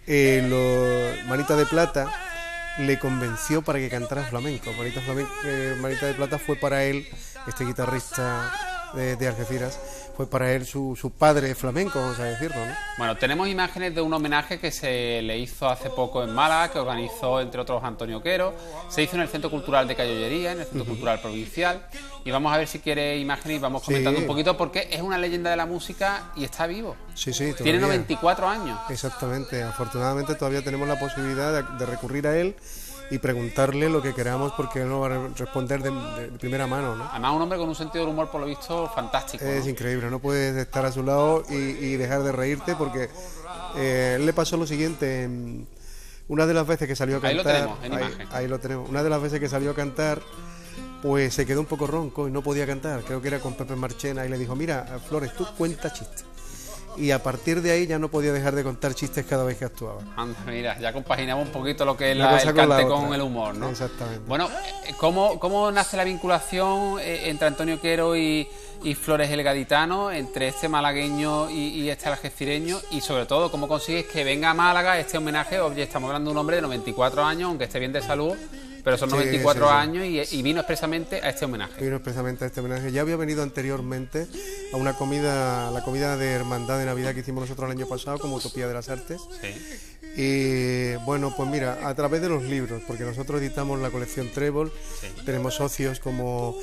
Manita de Plata le convenció para que cantara flamenco. Manita de Plata fue para él, este guitarrista de Algeciras, fue para él su padre flamenco, vamos a decirlo, ¿no? Bueno, tenemos imágenes de un homenaje que se le hizo hace poco en Málaga, que organizó entre otros Antonio Quero. Se hizo en el Centro Cultural de Callollería, en el Centro Cultural Provincial, y vamos a ver si quiere imágenes y vamos comentando un poquito, porque es una leyenda de la música y está vivo. Sí, todavía. Tiene 94 años. Exactamente, afortunadamente todavía tenemos la posibilidad de recurrir a él y preguntarle lo que queramos, porque él nos va a responder de primera mano, ¿no? Además, un hombre con un sentido del humor, por lo visto, fantástico, ¿no? Es increíble, no puedes estar a su lado y dejar de reírte, porque él le pasó lo siguiente. Una de las veces que salió a cantar... Ahí lo tenemos, en imagen. Ahí lo tenemos. Una de las veces que salió a cantar, pues se quedó un poco ronco y no podía cantar. Creo que era con Pepe Marchena, y le dijo: mira, Flores, tú cuenta chistes. Y a partir de ahí ya no podía dejar de contar chistes cada vez que actuaba. Anda, mira, ya compaginamos un poquito lo que es el cante con el humor, ¿no? Exactamente. Bueno, ¿cómo nace la vinculación entre Antonio Quero y Flores el Gaditano, entre este malagueño y este algecireño? Y sobre todo, ¿cómo consigues que venga a Málaga este homenaje? Oye, estamos hablando de un hombre de 94 años, aunque esté bien de salud, pero son 94 años y vino expresamente a este homenaje. Vino expresamente a este homenaje. Ya había venido anteriormente a la comida de hermandad de Navidad que hicimos nosotros el año pasado, como Utopía de las Artes. Sí. Y bueno, pues mira, a través de los libros, porque nosotros editamos la colección Trébol, tenemos socios como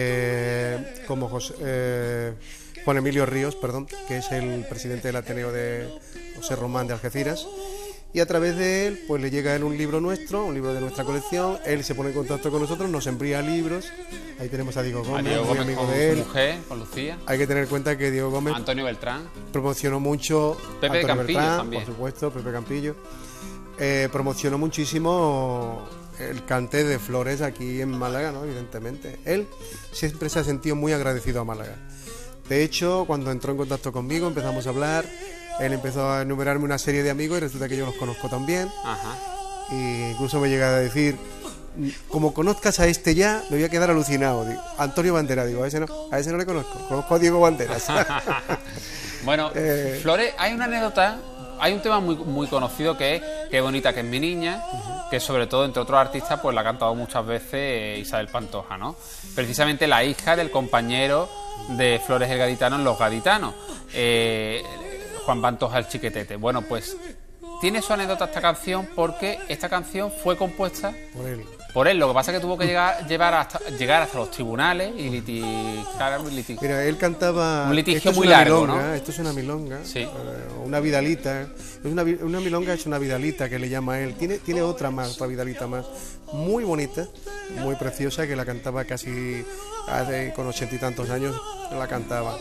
Juan Emilio Ríos, que es el presidente del Ateneo de José Román de Algeciras, y a través de él pues le llega a él un libro nuestro, un libro de nuestra colección, él se pone en contacto con nosotros, nos envía libros. Ahí tenemos a Diego Gómez, muy amigo de él, su mujer, con Lucía. Hay que tener en cuenta que Diego Gómez, Antonio Beltrán, promocionó mucho, Pepe Antonio Campillo Beltrán, también, por supuesto, Pepe Campillo, promocionó muchísimo el cante de flores aquí en Málaga, ¿no? Evidentemente. Él siempre se ha sentido muy agradecido a Málaga. De hecho, cuando entró en contacto conmigo, empezamos a hablar, él empezó a enumerarme una serie de amigos y resulta que yo los conozco también. Ajá. Y incluso me llega a decir, como conozcas a este ya, me voy a quedar alucinado. Digo, Antonio Bandera, digo, a ese no le conozco a Diego Banderas. Bueno, Flores, hay una anécdota, hay un tema muy conocido que es Qué bonita que es mi niña, que sobre todo entre otros artistas pues la ha cantado muchas veces Isabel Pantoja, ¿no? Precisamente la hija del compañero de Flores el Gaditano en Los Gaditanos, Juan Pantoja el Chiquetete. Bueno, pues tiene su anécdota esta canción porque esta canción fue compuesta por él. Lo que pasa es que tuvo que llegar hasta los tribunales y litigar. Mira, él cantaba un litigio muy largo, ¿no? Esto es una milonga, sí. Una vidalita. Una milonga es una vidalita que le llama él. Tiene otra vidalita más, muy bonita, muy preciosa, que la cantaba casi con 80 y tantos años, la cantaba.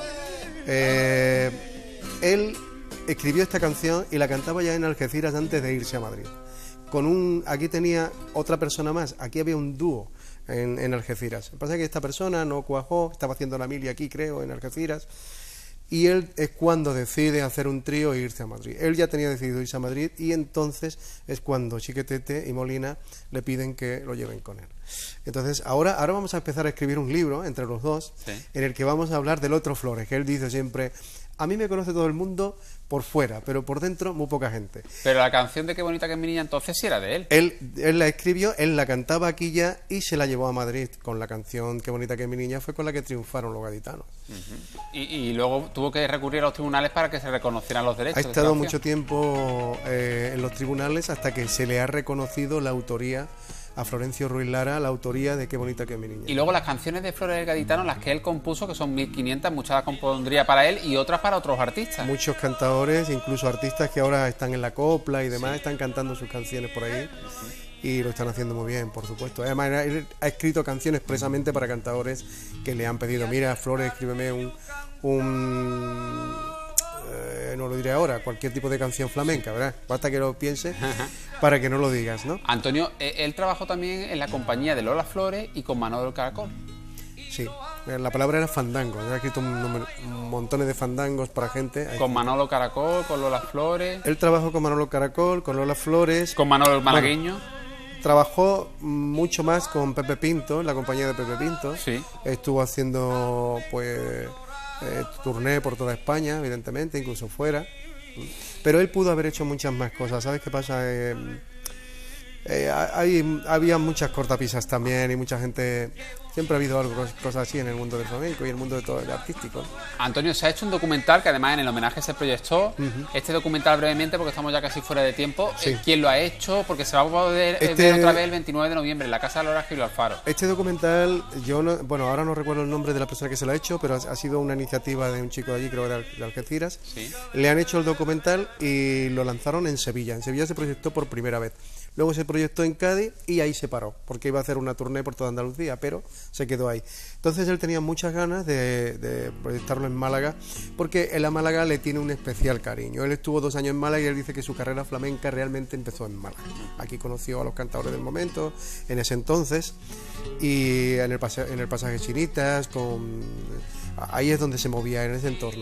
Él escribió esta canción y la cantaba ya en Algeciras antes de irse a Madrid. Aquí tenía otra persona más, aquí había un dúo en Algeciras. Lo que pasa es que esta persona no cuajó, estaba haciendo la mili aquí, creo, en Algeciras, y él es cuando decide hacer un trío e irse a Madrid. Él ya tenía decidido irse a Madrid y entonces es cuando Chiquetete y Molina le piden que lo lleven con él. Entonces ahora vamos a empezar a escribir un libro entre los dos, en el que vamos a hablar del otro Flores, que él dice siempre: a mí me conoce todo el mundo por fuera, pero por dentro muy poca gente. Pero la canción de Qué bonita que es mi niña entonces sí era de él. Él la escribió, él la cantaba aquí ya y se la llevó a Madrid con la canción Qué bonita que es mi niña, fue con la que triunfaron los gaditanos. Y luego tuvo que recurrir a los tribunales para que se reconocieran los derechos. Ha estado mucho tiempo en los tribunales hasta que se le ha reconocido la autoría a Florencio Ruiz Lara, la autoría de Qué bonita que es mi niña. Y luego las canciones de Flores el Gaditano, las que él compuso, que son 1500, muchas las compondría para él y otras para otros artistas. Muchos cantadores, incluso artistas que ahora están en la copla y demás, están cantando sus canciones por ahí. Y lo están haciendo muy bien, por supuesto. Además, él ha escrito canciones expresamente para cantadores que le han pedido: mira, Flores, escríbeme no lo diré ahora, cualquier tipo de canción flamenca, ¿verdad? Basta que lo piense para que no lo digas, ¿no? Antonio, él trabajó también en la compañía de Lola Flores y con Manolo Caracol. Sí, la palabra era fandango. Ha escrito montones de fandangos para gente. Con Manolo Caracol, con Lola Flores. Él trabajó con Manolo Caracol, con Lola Flores. Con Manolo el Malagueño. Bueno, trabajó mucho más con Pepe Pinto, la compañía de Pepe Pinto. Sí. Estuvo haciendo, pues, turné por toda España, evidentemente, incluso fuera. Pero él pudo haber hecho muchas más cosas. ¿Sabes qué pasa? Había muchas cortapisas también y mucha gente. Siempre ha habido cosas así en el mundo del flamenco y en el mundo de todo el artístico. Antonio, se ha hecho un documental que además en el homenaje se proyectó. Este documental brevemente, porque estamos ya casi fuera de tiempo. Sí. ¿Quién lo ha hecho? Porque se va a poder ver otra vez el 29 de noviembre en la Casa de Lola Gil Alfaro. Este documental, ahora no recuerdo el nombre de la persona que se lo ha hecho, pero ha sido una iniciativa de un chico de allí, creo de Algeciras. Sí. Le han hecho el documental y lo lanzaron en Sevilla. En Sevilla se proyectó por primera vez. Luego se proyectó en Cádiz y ahí se paró, porque iba a hacer una turné por toda Andalucía, pero se quedó ahí. Entonces él tenía muchas ganas de proyectarlo en Málaga, porque él a Málaga le tiene un especial cariño. Él estuvo 2 años en Málaga y él dice que su carrera flamenca realmente empezó en Málaga. Aquí conoció a los cantadores del momento, en ese entonces, y en el pasaje Chinitas, ahí es donde se movía en ese entorno.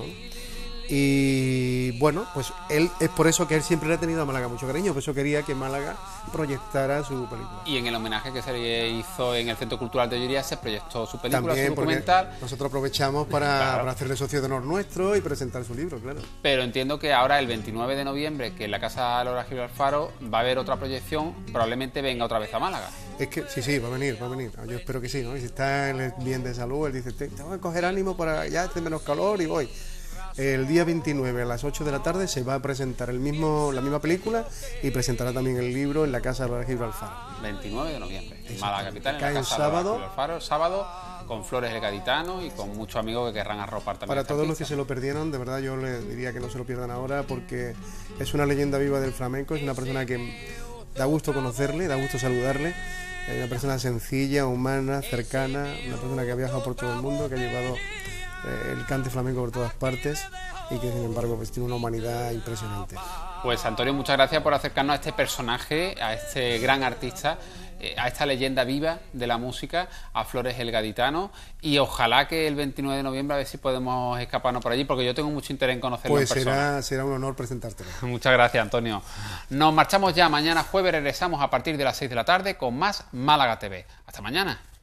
Y bueno, pues él es por eso que él siempre le ha tenido a Málaga mucho cariño, por eso quería que Málaga proyectara su película. Y en el homenaje que se le hizo en el Centro Cultural de Ollería se proyectó su película, también, su documental. Nosotros aprovechamos para hacerle socio de honor nuestro y presentar su libro, claro. Pero entiendo que ahora el 29 de noviembre, que en la Casa Lola Gil Alfaro va a haber otra proyección, probablemente venga otra vez a Málaga. Es que sí, va a venir. Yo espero que sí, ¿no? Y si está bien de salud, él dice, tengo que coger ánimo para ya hacer menos calor y voy. El día 29 a las 8 de la tarde se va a presentar la misma película y presentará también el libro en la Casa Álvarez Gil Alfaro. 29 de noviembre, en Málaga capital, en la Cae Casa sábado. Álvarez Gil Alfaro, sábado, con Flores el Gaditano y con muchos amigos que querrán arropar también. Para todos los que se lo perdieron, de verdad yo les diría que no se lo pierdan ahora, porque es una leyenda viva del flamenco, es una persona que da gusto conocerle, da gusto saludarle. Es una persona sencilla, humana, cercana, una persona que ha viajado por todo el mundo, que ha llevado el cante flamenco por todas partes y que sin embargo pues tiene una humanidad impresionante. Pues Antonio, muchas gracias por acercarnos a este personaje, a este gran artista, a esta leyenda viva de la música, a Flores el Gaditano, y ojalá que el 29 de noviembre a ver si podemos escaparnos por allí, porque yo tengo mucho interés en conocerlo en persona. Pues será un honor presentártelo. Muchas gracias, Antonio. Nos marchamos ya. Mañana jueves regresamos a partir de las 6 de la tarde con más Málaga TV. Hasta mañana.